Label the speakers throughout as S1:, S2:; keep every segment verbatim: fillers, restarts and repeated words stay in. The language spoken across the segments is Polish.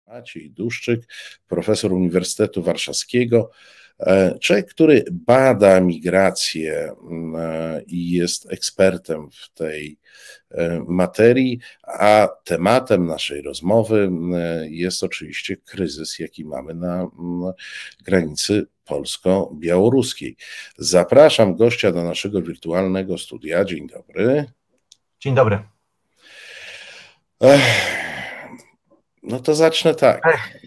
S1: Maciej Duszczyk, profesor Uniwersytetu Warszawskiego, człowiek, który bada migrację i jest ekspertem w tej materii, a tematem naszej rozmowy jest oczywiście kryzys, jaki mamy na granicy polsko-białoruskiej. Zapraszam gościa do naszego wirtualnego studia. Dzień dobry.
S2: Dzień dobry.
S1: No to zacznę tak,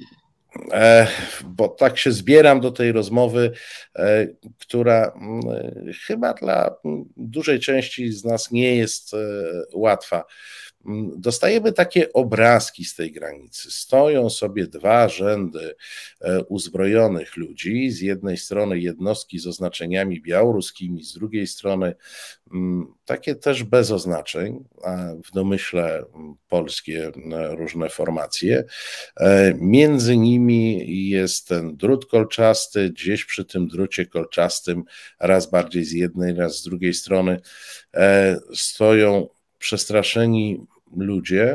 S1: bo tak się zbieram do tej rozmowy, która chyba dla dużej części z nas nie jest łatwa. Dostajemy takie obrazki z tej granicy. Stoją sobie dwa rzędy uzbrojonych ludzi. Z jednej strony jednostki z oznaczeniami białoruskimi, z drugiej strony takie też bez oznaczeń, a w domyśle polskie różne formacje. Między nimi jest ten drut kolczasty, gdzieś przy tym drucie kolczastym, raz bardziej z jednej, raz z drugiej strony stoją przestraszeni ludzie.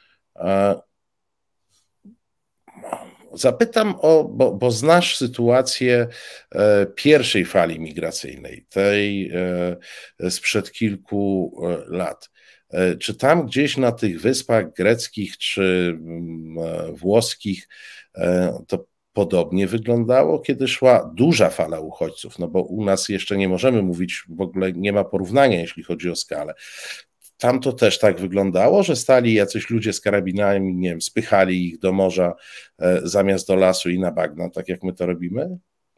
S1: Zapytam o, bo, bo znasz sytuację pierwszej fali migracyjnej, tej sprzed kilku lat. Czy tam gdzieś na tych wyspach greckich czy włoskich to podobnie wyglądało, kiedy szła duża fala uchodźców? No bo u nas jeszcze nie możemy mówić, w ogóle nie ma porównania, jeśli chodzi o skalę. Tam to też tak wyglądało, że stali jacyś ludzie z karabinami, nie wiem, spychali ich do morza zamiast do lasu i na bagna, tak jak my to robimy?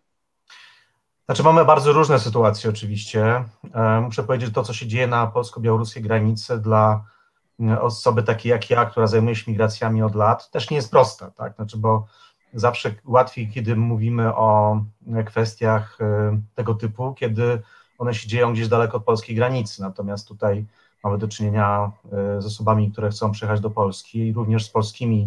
S2: Znaczy mamy bardzo różne sytuacje oczywiście. Muszę powiedzieć, że to, co się dzieje na polsko-białoruskiej granicy dla osoby takiej jak ja, która zajmuje się migracjami od lat, też nie jest prosta, tak? Znaczy, bo zawsze łatwiej, kiedy mówimy o kwestiach tego typu, kiedy one się dzieją gdzieś daleko od polskiej granicy, natomiast tutaj mamy do czynienia z osobami, które chcą przyjechać do Polski i również z polskimi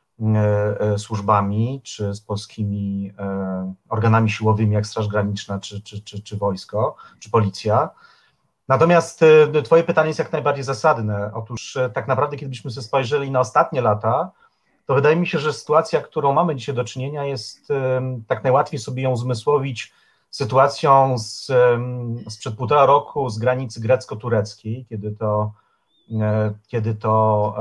S2: służbami, czy z polskimi organami siłowymi, jak Straż Graniczna, czy, czy, czy, czy wojsko, czy policja. Natomiast twoje pytanie jest jak najbardziej zasadne. Otóż tak naprawdę, kiedybyśmy sobie spojrzeli na ostatnie lata, to wydaje mi się, że sytuacja, którą mamy dzisiaj do czynienia, jest tak najłatwiej sobie ją uzmysłowić sytuacją z, sprzed półtora roku z granicy grecko-tureckiej, kiedy to, kiedy to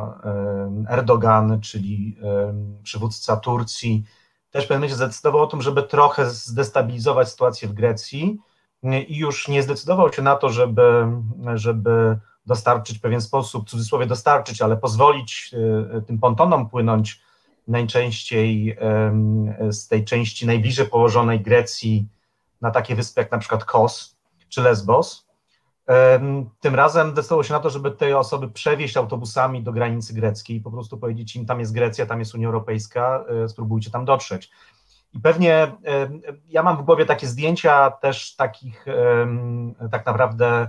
S2: Erdogan, czyli przywódca Turcji, też w pewnym momencie zdecydował o tym, żeby trochę zdestabilizować sytuację w Grecji i już nie zdecydował się na to, żeby, żeby dostarczyć w pewien sposób, w cudzysłowie dostarczyć, ale pozwolić tym pontonom płynąć najczęściej z tej części najbliżej położonej Grecji na takie wyspy jak na przykład Kos czy Lesbos. Tym razem zdecydował się na to, żeby te osoby przewieźć autobusami do granicy greckiej i po prostu powiedzieć im, tam jest Grecja, tam jest Unia Europejska, spróbujcie tam dotrzeć. I pewnie ja mam w głowie takie zdjęcia też takich tak naprawdę,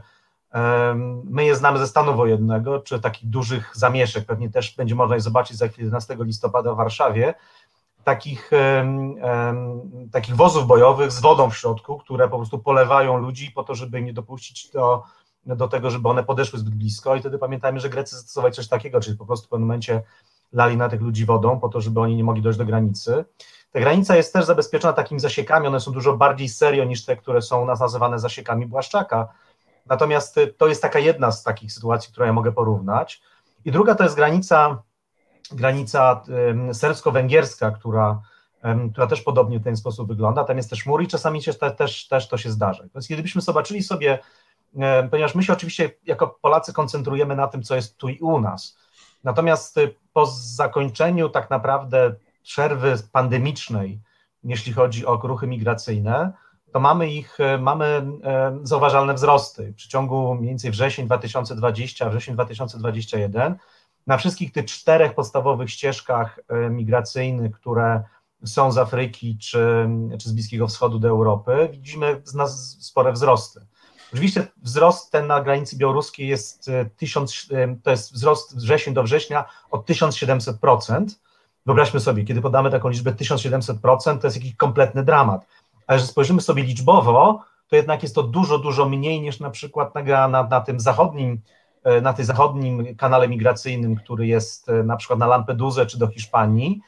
S2: my je znamy ze stanu wojennego, czy takich dużych zamieszek, pewnie też będzie można je zobaczyć za chwilę jedenastego listopada w Warszawie, takich, takich wozów bojowych z wodą w środku, które po prostu polewają ludzi po to, żeby nie dopuścić do, do tego, żeby one podeszły zbyt blisko i wtedy pamiętajmy, że Grecy zastosowali coś takiego, czyli po prostu w pewnym momencie lali na tych ludzi wodą po to, żeby oni nie mogli dojść do granicy. Ta granica jest też zabezpieczona takimi zasiekami, one są dużo bardziej serio niż te, które są u nas nazywane zasiekami Błaszczaka, natomiast to jest taka jedna z takich sytuacji, którą ja mogę porównać. I druga to jest granica granica serbsko-węgierska, która, która też podobnie w ten sposób wygląda, tam jest też mur i czasami się te, też, też to się zdarza. Więc kiedybyśmy zobaczyli sobie, ponieważ my się oczywiście jako Polacy koncentrujemy na tym, co jest tu i u nas, natomiast po zakończeniu tak naprawdę przerwy pandemicznej, jeśli chodzi o ruchy migracyjne, to mamy ich, mamy zauważalne wzrosty. W przeciągu mniej więcej wrzesień dwa tysiące dwudziesty, wrzesień dwa tysiące dwudziesty pierwszy, na wszystkich tych czterech podstawowych ścieżkach migracyjnych, które są z Afryki czy, czy z Bliskiego Wschodu do Europy, widzimy z nas spore wzrosty. Oczywiście wzrost ten na granicy białoruskiej jest tysiąc, to jest wzrost wrzesień do września o tysiąc siedemset procent. Wyobraźmy sobie, kiedy podamy taką liczbę tysiąc siedemset procent, to jest jakiś kompletny dramat. Ale że spojrzymy sobie liczbowo, to jednak jest to dużo, dużo mniej niż na przykład na, na, na tym zachodnim na tym zachodnim kanale migracyjnym, który jest na przykład na Lampedusę czy do Hiszpanii,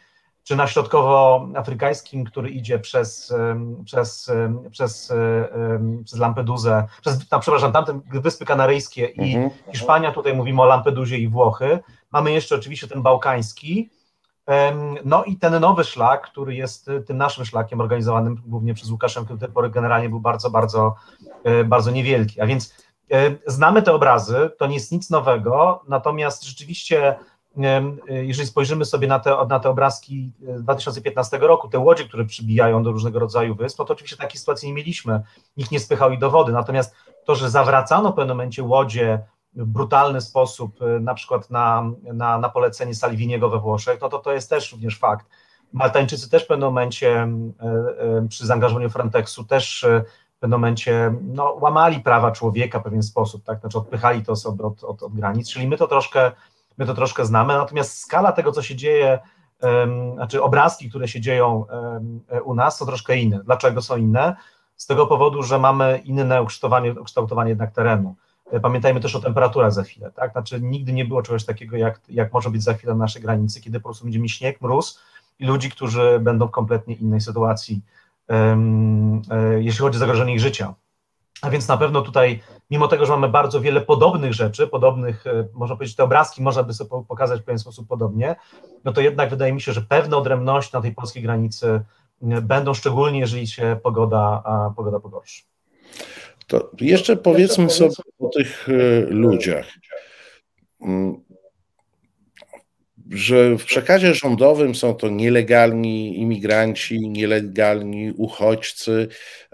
S2: czy na środkowoafrykańskim, który idzie przez, przez, przez, przez Lampedusę, przez, tam, przepraszam, tamte Wyspy Kanaryjskie i mhm. Hiszpania, tutaj mówimy o Lampedusie i Włochy. Mamy jeszcze oczywiście ten bałkański, no i ten nowy szlak, który jest tym naszym szlakiem organizowanym głównie przez Łukaszenkę, do tej pory generalnie był bardzo, bardzo, bardzo niewielki. A więc znamy te obrazy, to nie jest nic nowego, natomiast rzeczywiście jeżeli spojrzymy sobie na te, na te obrazki dwa tysiące piętnastego roku, te łodzie, które przybijają do różnego rodzaju wysp, no to oczywiście takiej sytuacji nie mieliśmy, nikt nie spychał ich do wody, natomiast to, że zawracano w pewnym momencie łodzie w brutalny sposób, na przykład na, na, na polecenie Salviniego we Włoszech, no to to jest też również fakt. Maltańczycy też w pewnym momencie przy zaangażowaniu Frontexu też w pewnym momencie no, łamali prawa człowieka w pewien sposób, tak, znaczy odpychali te osoby od, od, od granic, czyli my to troszkę My to troszkę znamy, natomiast skala tego, co się dzieje, um, znaczy obrazki, które się dzieją um, u nas, są troszkę inne. Dlaczego są inne? Z tego powodu, że mamy inne ukształtowanie, ukształtowanie jednak terenu. Pamiętajmy też o temperaturach za chwilę, tak? Znaczy nigdy nie było czegoś takiego, jak, jak może być za chwilę na naszej granicy, kiedy po prostu będzie mi śnieg, mróz i ludzi, którzy będą w kompletnie innej sytuacji, um, jeśli chodzi o zagrożenie ich życia. A więc na pewno tutaj, mimo tego, że mamy bardzo wiele podobnych rzeczy, podobnych, można powiedzieć, te obrazki można by sobie pokazać w pewien sposób podobnie, no to jednak wydaje mi się, że pewne odrębności na tej polskiej granicy będą, szczególnie jeżeli się pogoda, pogoda pogorszy.
S1: To jeszcze powiedzmy sobie o tych ludziach, że w przekazie rządowym są to nielegalni imigranci, nielegalni uchodźcy.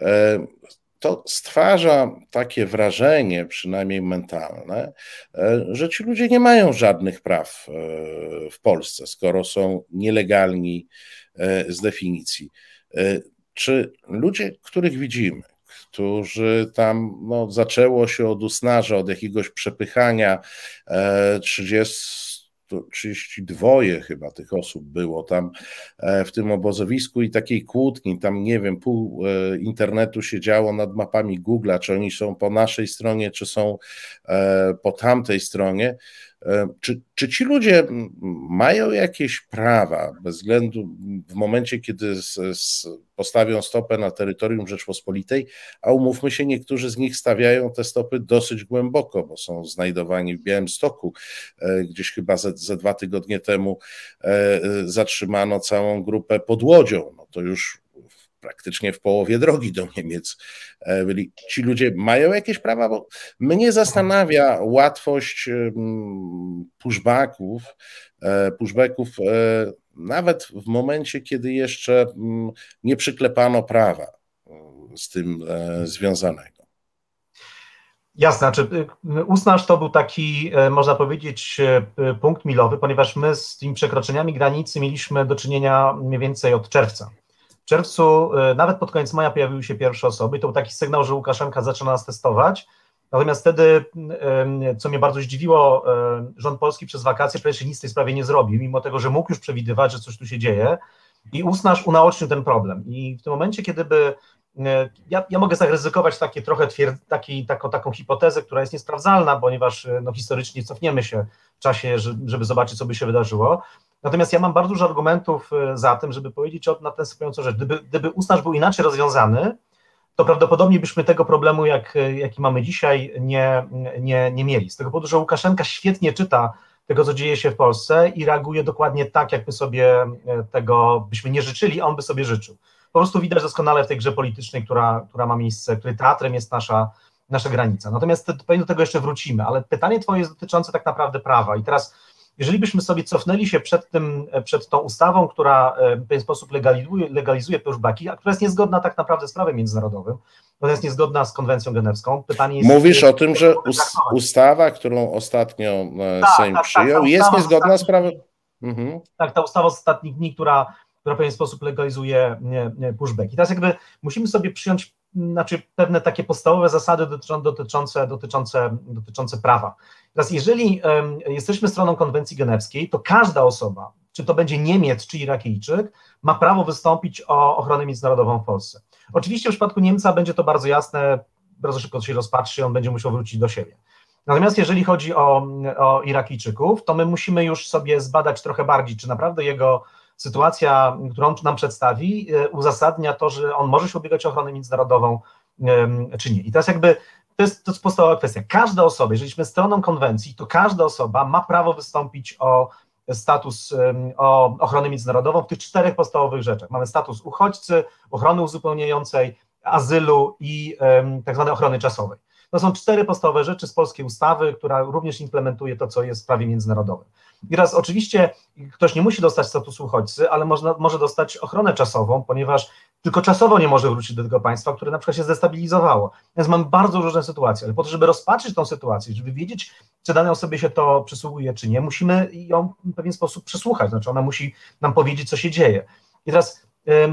S1: To stwarza takie wrażenie, przynajmniej mentalne, że ci ludzie nie mają żadnych praw w Polsce, skoro są nielegalni z definicji. Czy ludzie, których widzimy, którzy tam, no, zaczęło się od usnarza, od jakiegoś przepychania, trzydziestu trzydzieści dwa chyba tych osób było tam w tym obozowisku i takiej kłótni, tam nie wiem, pół internetu siedziało nad mapami Google'a, czy oni są po naszej stronie, czy są po tamtej stronie. Czy, czy ci ludzie mają jakieś prawa bez względu w momencie, kiedy z, z postawią stopę na terytorium Rzeczpospolitej, a umówmy się, niektórzy z nich stawiają te stopy dosyć głęboko, bo są znajdowani w Białymstoku. Gdzieś chyba ze, ze dwa tygodnie temu zatrzymano całą grupę pod Łodzią. No to już praktycznie w połowie drogi do Niemiec byli. Ci ludzie mają jakieś prawa, bo mnie zastanawia łatwość pushbacków, pushbacków nawet w momencie, kiedy jeszcze nie przyklepano prawa z tym związanego.
S2: Jasne, znaczy Usnarz to był taki, można powiedzieć, punkt milowy, ponieważ my z tymi przekroczeniami granicy mieliśmy do czynienia mniej więcej od czerwca. W czerwcu, nawet pod koniec maja pojawiły się pierwsze osoby i to był taki sygnał, że Łukaszenka zaczyna nas testować. Natomiast wtedy, co mnie bardzo zdziwiło, rząd polski przez wakacje przecież nic w tej sprawie nie zrobił, mimo tego, że mógł już przewidywać, że coś tu się dzieje i Usnarz unaocznił ten problem. I w tym momencie, kiedy by, ja, ja mogę zaryzykować takie trochę twierd, taki, taką, taką hipotezę, która jest niesprawdzalna, ponieważ no, historycznie cofniemy się w czasie, żeby zobaczyć, co by się wydarzyło. Natomiast ja mam bardzo dużo argumentów za tym, żeby powiedzieć o, na tę następującą rzecz. Gdyby, gdyby Usnarz był inaczej rozwiązany, to prawdopodobnie byśmy tego problemu, jak, jaki mamy dzisiaj, nie, nie, nie mieli. Z tego powodu, że Łukaszenka świetnie czyta tego, co dzieje się w Polsce i reaguje dokładnie tak, jakby sobie tego byśmy nie życzyli, a on by sobie życzył. Po prostu widać doskonale w tej grze politycznej, która, która ma miejsce, której teatrem jest nasza, nasza granica. Natomiast pewnie do tego jeszcze wrócimy, ale pytanie twoje jest dotyczące tak naprawdę prawa i teraz jeżeli byśmy sobie cofnęli się przed tym, przed tą ustawą, która w pewien sposób legalizuje, legalizuje pushbacki, a która jest niezgodna tak naprawdę z prawem międzynarodowym, ona jest niezgodna z konwencją genewską. Pytanie jest,
S1: Mówisz o tym, że ustawa, którą ostatnio tak, Sejm tak, przyjął, tak, jest niezgodna z prawem? Mhm. Tak,
S2: ta ustawa z ostatnich dni, która, która w pewien sposób legalizuje pushbacki. Teraz jakby musimy sobie przyjąć znaczy pewne takie podstawowe zasady dotyczące, dotyczące, dotyczące prawa. Teraz jeżeli um, jesteśmy stroną konwencji genewskiej, to każda osoba, czy to będzie Niemiec, czy Irakijczyk, ma prawo wystąpić o ochronę międzynarodową w Polsce. Oczywiście w przypadku Niemca będzie to bardzo jasne, bardzo szybko to się rozpatrzy, on będzie musiał wrócić do siebie. Natomiast jeżeli chodzi o, o Irakijczyków, to my musimy już sobie zbadać trochę bardziej, czy naprawdę jego sytuacja, którą nam przedstawi, uzasadnia to, że on może się ubiegać o ochronę międzynarodową, czy nie. I teraz jakby to jest, to jest podstawowa kwestia. Każda osoba, jeżeli jesteśmy stroną konwencji, to każda osoba ma prawo wystąpić o status, o ochronę międzynarodową w tych czterech podstawowych rzeczach. Mamy status uchodźcy, ochrony uzupełniającej, azylu i um, tak zwanej ochrony czasowej. To są cztery podstawowe rzeczy z polskiej ustawy, która również implementuje to, co jest w prawie międzynarodowym. I teraz oczywiście ktoś nie musi dostać statusu uchodźcy, ale można, może dostać ochronę czasową, ponieważ tylko czasowo nie może wrócić do tego państwa, które na przykład się zdestabilizowało. Więc mamy bardzo różne sytuacje, ale po to, żeby rozpatrzyć tą sytuację, żeby wiedzieć, czy danej osobie się to przysługuje, czy nie, musimy ją w pewien sposób przesłuchać, znaczy ona musi nam powiedzieć, co się dzieje. I teraz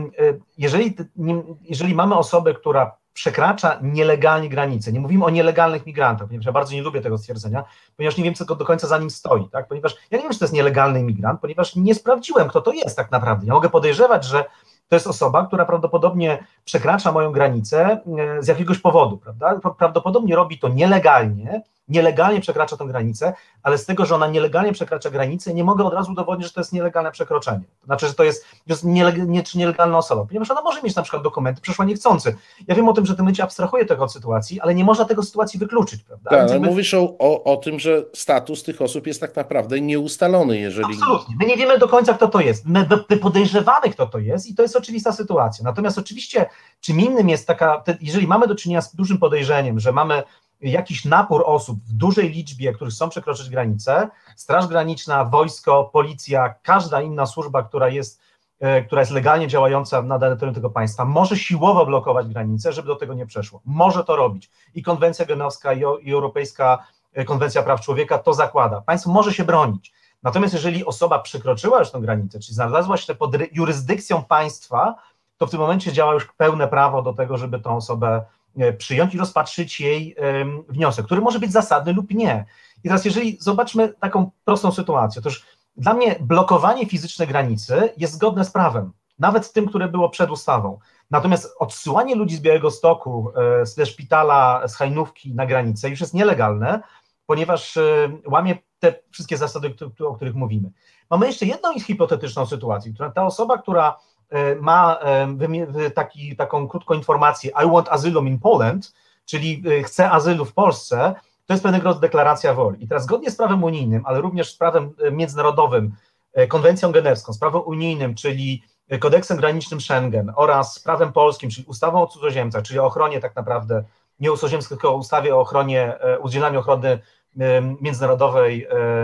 S2: jeżeli, jeżeli mamy osobę, która przekracza nielegalnie granicę, nie mówimy o nielegalnych migrantach, ponieważ ja bardzo nie lubię tego stwierdzenia, ponieważ nie wiem, co do końca za nim stoi, tak? Ponieważ ja nie wiem, czy to jest nielegalny migrant, ponieważ nie sprawdziłem, kto to jest tak naprawdę. Ja mogę podejrzewać, że to jest osoba, która prawdopodobnie przekracza moją granicę z jakiegoś powodu, prawda? Prawdopodobnie robi to nielegalnie, nielegalnie przekracza tę granicę, ale z tego, że ona nielegalnie przekracza granicę, nie mogę od razu udowodnić, że to jest nielegalne przekroczenie. To znaczy, że to jest, jest nielegalna osoba, ponieważ ona może mieć na przykład dokumenty, przyszła niechcący. Ja wiem o tym, że w tym momencie abstrahuję tego od sytuacji, ale nie można tego sytuacji wykluczyć, prawda?
S1: Tak, jakby... Mówisz o, o, o tym, że status tych osób jest tak naprawdę nieustalony, jeżeli...
S2: Absolutnie. My nie wiemy do końca, kto to jest. My, my podejrzewamy, kto to jest i to jest oczywista sytuacja. Natomiast oczywiście czym innym jest taka, jeżeli mamy do czynienia z dużym podejrzeniem, że mamy jakiś napór osób w dużej liczbie, których chcą przekroczyć granicę, Straż Graniczna, wojsko, policja, każda inna służba, która jest, która jest legalnie działająca na danym terenie tego państwa, może siłowo blokować granicę, żeby do tego nie przeszło. Może to robić. I konwencja genewska, i, i Europejska Konwencja Praw Człowieka to zakłada. Państwo może się bronić. Natomiast jeżeli osoba przekroczyła już tę granicę, czyli znalazła się pod jurysdykcją państwa, to w tym momencie działa już pełne prawo do tego, żeby tę osobę przyjąć i rozpatrzyć jej wniosek, który może być zasadny lub nie. I teraz jeżeli zobaczmy taką prostą sytuację, to już dla mnie blokowanie fizyczne granicy jest zgodne z prawem, nawet tym, które było przed ustawą. Natomiast odsyłanie ludzi z Białegostoku, ze szpitala, z Hajnówki na granicę już jest nielegalne, ponieważ łamie te wszystkie zasady, o których mówimy. Mamy jeszcze jedną hipotetyczną sytuację, która ta osoba, która ma taki, taką krótką informację I want asylum in Poland, czyli chcę azylu w Polsce, to jest pewnego rodzaju deklaracja woli. I teraz zgodnie z prawem unijnym, ale również z prawem międzynarodowym, konwencją genewską, z prawem unijnym, czyli kodeksem granicznym Schengen oraz prawem polskim, czyli ustawą o cudzoziemcach, czyli o ochronie tak naprawdę, nie o cudzoziemcach, tylko o ustawie o ochronie, udzielaniu ochrony międzynarodowej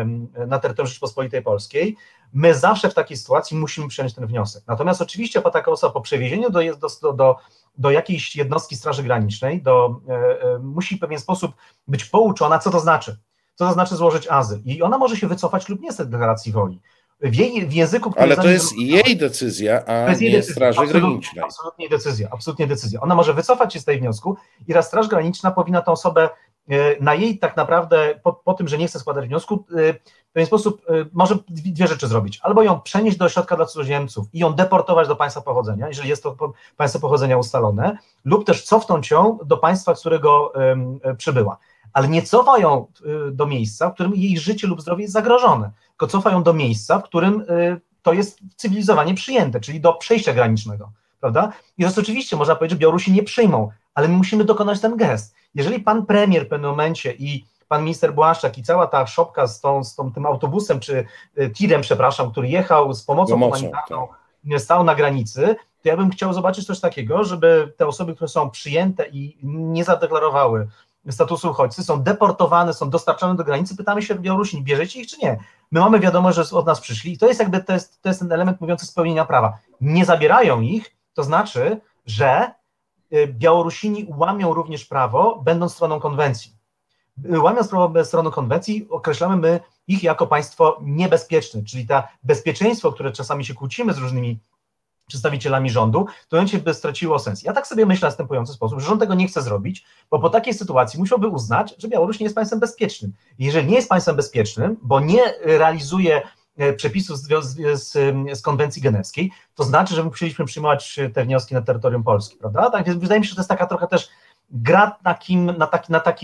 S2: na terytorium Rzeczypospolitej Polskiej, my zawsze w takiej sytuacji musimy przyjąć ten wniosek. Natomiast oczywiście po taka osoba po przewiezieniu do, do, do, do jakiejś jednostki Straży Granicznej do, e, musi w pewien sposób być pouczona, co to znaczy, co to znaczy złożyć azyl. I ona może się wycofać lub nie z tej deklaracji woli. W, jej, w języku, który
S1: Ale to jest jej decyzja, a nie jej Straży absolutnie, Granicznej.
S2: Absolutnie decyzja, absolutnie decyzja. Ona może wycofać się z tej wniosku i raz Straż Graniczna powinna tę osobę na jej tak naprawdę, po, po tym, że nie chce składać wniosku, w pewien sposób może dwie rzeczy zrobić. Albo ją przenieść do ośrodka dla cudzoziemców i ją deportować do państwa pochodzenia, jeżeli jest to państwo pochodzenia ustalone, lub też cofnąć ją do państwa, z którego przybyła. Ale nie cofa ją do miejsca, w którym jej życie lub zdrowie jest zagrożone, tylko cofa ją do miejsca, w którym to jest cywilizowanie przyjęte, czyli do przejścia granicznego, prawda? I to jest oczywiście, można powiedzieć, że Białorusi nie przyjmą, ale my musimy dokonać ten gest. Jeżeli pan premier w pewnym momencie i pan minister Błaszczak i cała ta szopka z, tą, z tą, tym autobusem, czy tirem, przepraszam, który jechał z pomocą, pomocą humanitarną, tak, stał na granicy, to ja bym chciał zobaczyć coś takiego, żeby te osoby, które są przyjęte i nie zadeklarowały statusu uchodźcy, są deportowane, są dostarczane do granicy, pytamy się w Białorusi, bierzecie ich czy nie? My mamy wiadomość, że od nas przyszli i to jest jakby, to jest, to jest ten element mówiący spełnienia prawa. Nie zabierają ich, to znaczy, że Białorusini łamią również prawo, będąc stroną konwencji. Łamiąc prawo stroną konwencji, określamy my ich jako państwo niebezpieczne, czyli ta bezpieczeństwo, które czasami się kłócimy z różnymi przedstawicielami rządu, to momencie by straciło sens. Ja tak sobie myślę w następujący sposób, że rząd tego nie chce zrobić, bo po takiej sytuacji musiałby uznać, że Białoruś nie jest państwem bezpiecznym. Jeżeli nie jest państwem bezpiecznym, bo nie realizuje przepisów z, z, z konwencji genewskiej, to znaczy, że my musieliśmy przyjmować te wnioski na terytorium Polski, prawda? Tak więc wydaje mi się, że to jest taka trochę też gra na, kim, na, taki, na takiej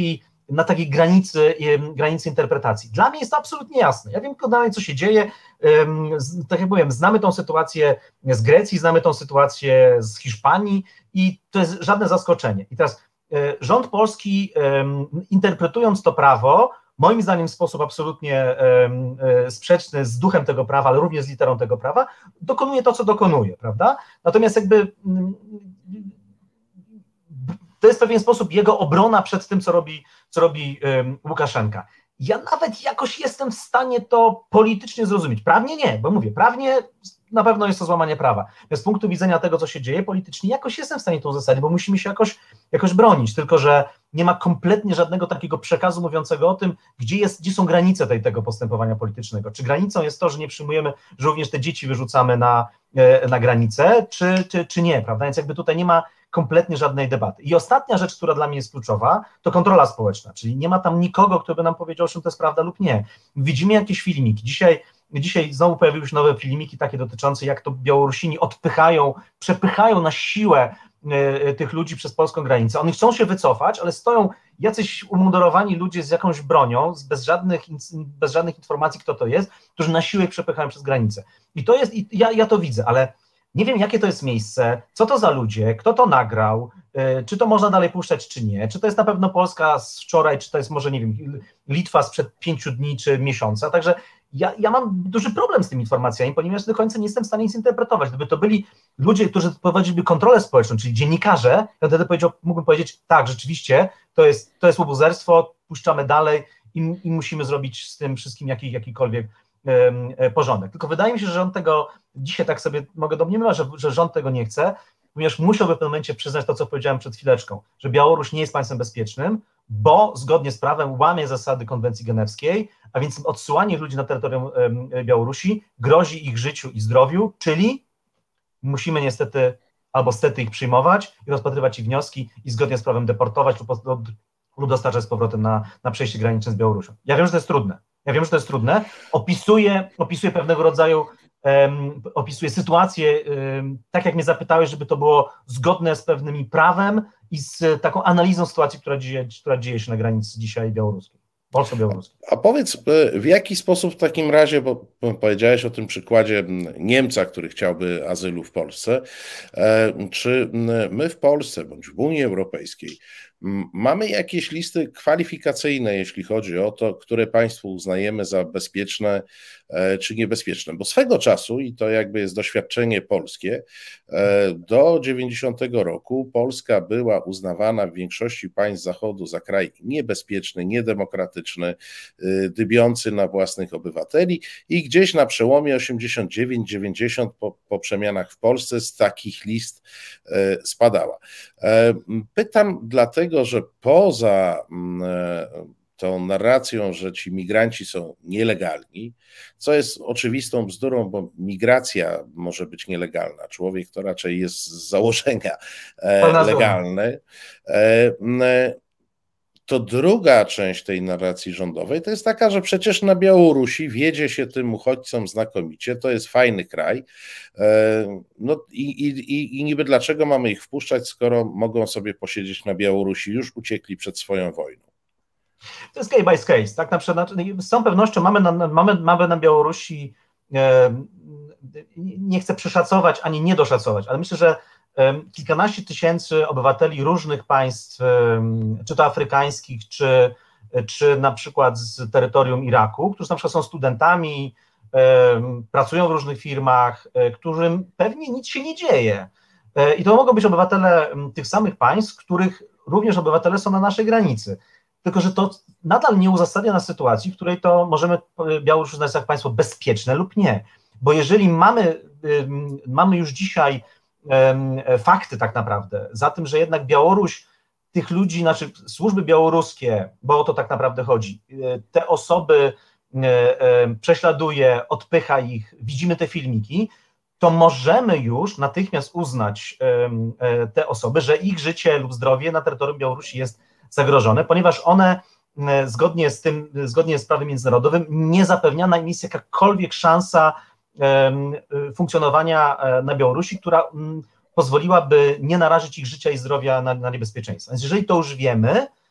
S2: na takiej granicy, granicy interpretacji. Dla mnie jest to absolutnie jasne. Ja wiem dalej, co się dzieje. Tak jak powiem, znamy tą sytuację z Grecji, znamy tą sytuację z Hiszpanii i to jest żadne zaskoczenie. I teraz rząd polski, interpretując to prawo, moim zdaniem w sposób absolutnie sprzeczny z duchem tego prawa, ale również z literą tego prawa, dokonuje to, co dokonuje, prawda? Natomiast jakby to jest w pewien sposób jego obrona przed tym, co robi, co robi Łukaszenka. Ja nawet jakoś jestem w stanie to politycznie zrozumieć. Prawnie nie, bo mówię, prawnie na pewno jest to złamanie prawa. Z punktu widzenia tego, co się dzieje politycznie, jakoś jestem w stanie to uzasadnić, bo musimy się jakoś, jakoś bronić, tylko że nie ma kompletnie żadnego takiego przekazu mówiącego o tym, gdzie, jest, gdzie są granice tej, tego postępowania politycznego. Czy granicą jest to, że nie przyjmujemy, że również te dzieci wyrzucamy na, na granicę, czy, czy, czy nie, prawda? Więc jakby tutaj nie ma kompletnie żadnej debaty. I ostatnia rzecz, która dla mnie jest kluczowa, to kontrola społeczna, czyli nie ma tam nikogo, kto by nam powiedział, czy to jest prawda lub nie. Widzimy jakieś filmiki. Dzisiaj, dzisiaj znowu pojawiły się nowe filmiki takie dotyczące, jak to Białorusini odpychają, przepychają na siłę y, tych ludzi przez polską granicę. Oni chcą się wycofać, ale stoją jacyś umundurowani ludzie z jakąś bronią, z bez, żadnych, bez żadnych informacji, kto to jest, którzy na siłę ich przepychają przez granicę. I to jest, i ja, ja to widzę, ale nie wiem, jakie to jest miejsce, co to za ludzie, kto to nagrał, czy to można dalej puszczać, czy nie, czy to jest na pewno Polska z wczoraj, czy to jest może, nie wiem, Litwa sprzed pięciu dni, czy miesiąca, także ja, ja mam duży problem z tymi informacjami, ponieważ do końca nie jestem w stanie nic interpretować. Gdyby to byli ludzie, którzy prowadziliby kontrolę społeczną, czyli dziennikarze, ja wtedy powiedział, mógłbym powiedzieć, tak, rzeczywiście, to jest, to jest łobuzerstwo, puszczamy dalej i, i musimy zrobić z tym wszystkim jaki, jakikolwiek porządek. Tylko wydaje mi się, że rząd tego, dzisiaj tak sobie mogę domniemywać, że, że rząd tego nie chce, ponieważ musiałby w pewnym momencie przyznać to, co powiedziałem przed chwileczką, że Białoruś nie jest państwem bezpiecznym, bo zgodnie z prawem łamie zasady konwencji genewskiej, a więc odsyłanie ludzi na terytorium Białorusi grozi ich życiu i zdrowiu, czyli musimy niestety albo stety ich przyjmować i rozpatrywać ich wnioski i zgodnie z prawem deportować lub, lub dostarczać z powrotem na, na przejście graniczne z Białorusią. Ja wiem, że to jest trudne. Ja wiem, że to jest trudne. Opisuje, opisuje pewnego rodzaju, um, opisuje sytuację, um, tak jak mnie zapytałeś, żeby to było zgodne z pewnym prawem i z taką analizą sytuacji, która dzieje, która dzieje się na granicy dzisiaj białoruskiej, polsko-białoruskiej.
S1: A powiedz, w jaki sposób w takim razie, bo powiedziałeś o tym przykładzie Niemca, który chciałby azylu w Polsce, czy my w Polsce bądź w Unii Europejskiej mamy jakieś listy kwalifikacyjne, jeśli chodzi o to, które państwo uznajemy za bezpieczne czy niebezpieczne? Bo swego czasu, i to jakby jest doświadczenie polskie, do dziewięćdziesiątego roku Polska była uznawana w większości państw Zachodu za kraj niebezpieczny, niedemokratyczny, dybiący na własnych obywateli i gdzieś na przełomie osiemdziesiąt dziewięć dziewięćdziesiąt po, po przemianach w Polsce z takich list spadała. Pytam dlatego, że poza tą narracją, że ci migranci są nielegalni, co jest oczywistą bzdurą, bo migracja może być nielegalna. Człowiek to raczej jest z założenia legalny. To druga część tej narracji rządowej to jest taka, że przecież na Białorusi wiedzie się tym uchodźcom znakomicie, to jest fajny kraj. No i, i, i niby dlaczego mamy ich wpuszczać, skoro mogą sobie posiedzieć na Białorusi, już uciekli przed swoją wojną.
S2: To jest case by case, tak? Na przykład, z całą pewnością mamy na, mamy, mamy na Białorusi, e, nie chcę przeszacować ani nie doszacować, ale myślę, że kilkanaście tysięcy obywateli różnych państw, czy to afrykańskich, czy, czy na przykład z terytorium Iraku, którzy na przykład są studentami, pracują w różnych firmach, którym pewnie nic się nie dzieje. I to mogą być obywatele tych samych państw, których również obywatele są na naszej granicy. Tylko że to nadal nie uzasadnia nas sytuacji, w której to możemy Białoruś uznać za państwo bezpieczne lub nie. Bo jeżeli mamy, mamy już dzisiaj fakty tak naprawdę, za tym, że jednak Białoruś, tych ludzi, znaczy służby białoruskie, bo o to tak naprawdę chodzi, te osoby prześladuje, odpycha ich, widzimy te filmiki, to możemy już natychmiast uznać te osoby, że ich życie lub zdrowie na terytorium Białorusi jest zagrożone, ponieważ one zgodnie z tym, zgodnie z prawem międzynarodowym nie zapewnia nam jest jakakolwiek szansa funkcjonowania na Białorusi, która pozwoliłaby nie narazić ich życia i zdrowia na, na niebezpieczeństwo. Więc jeżeli to już wiemy,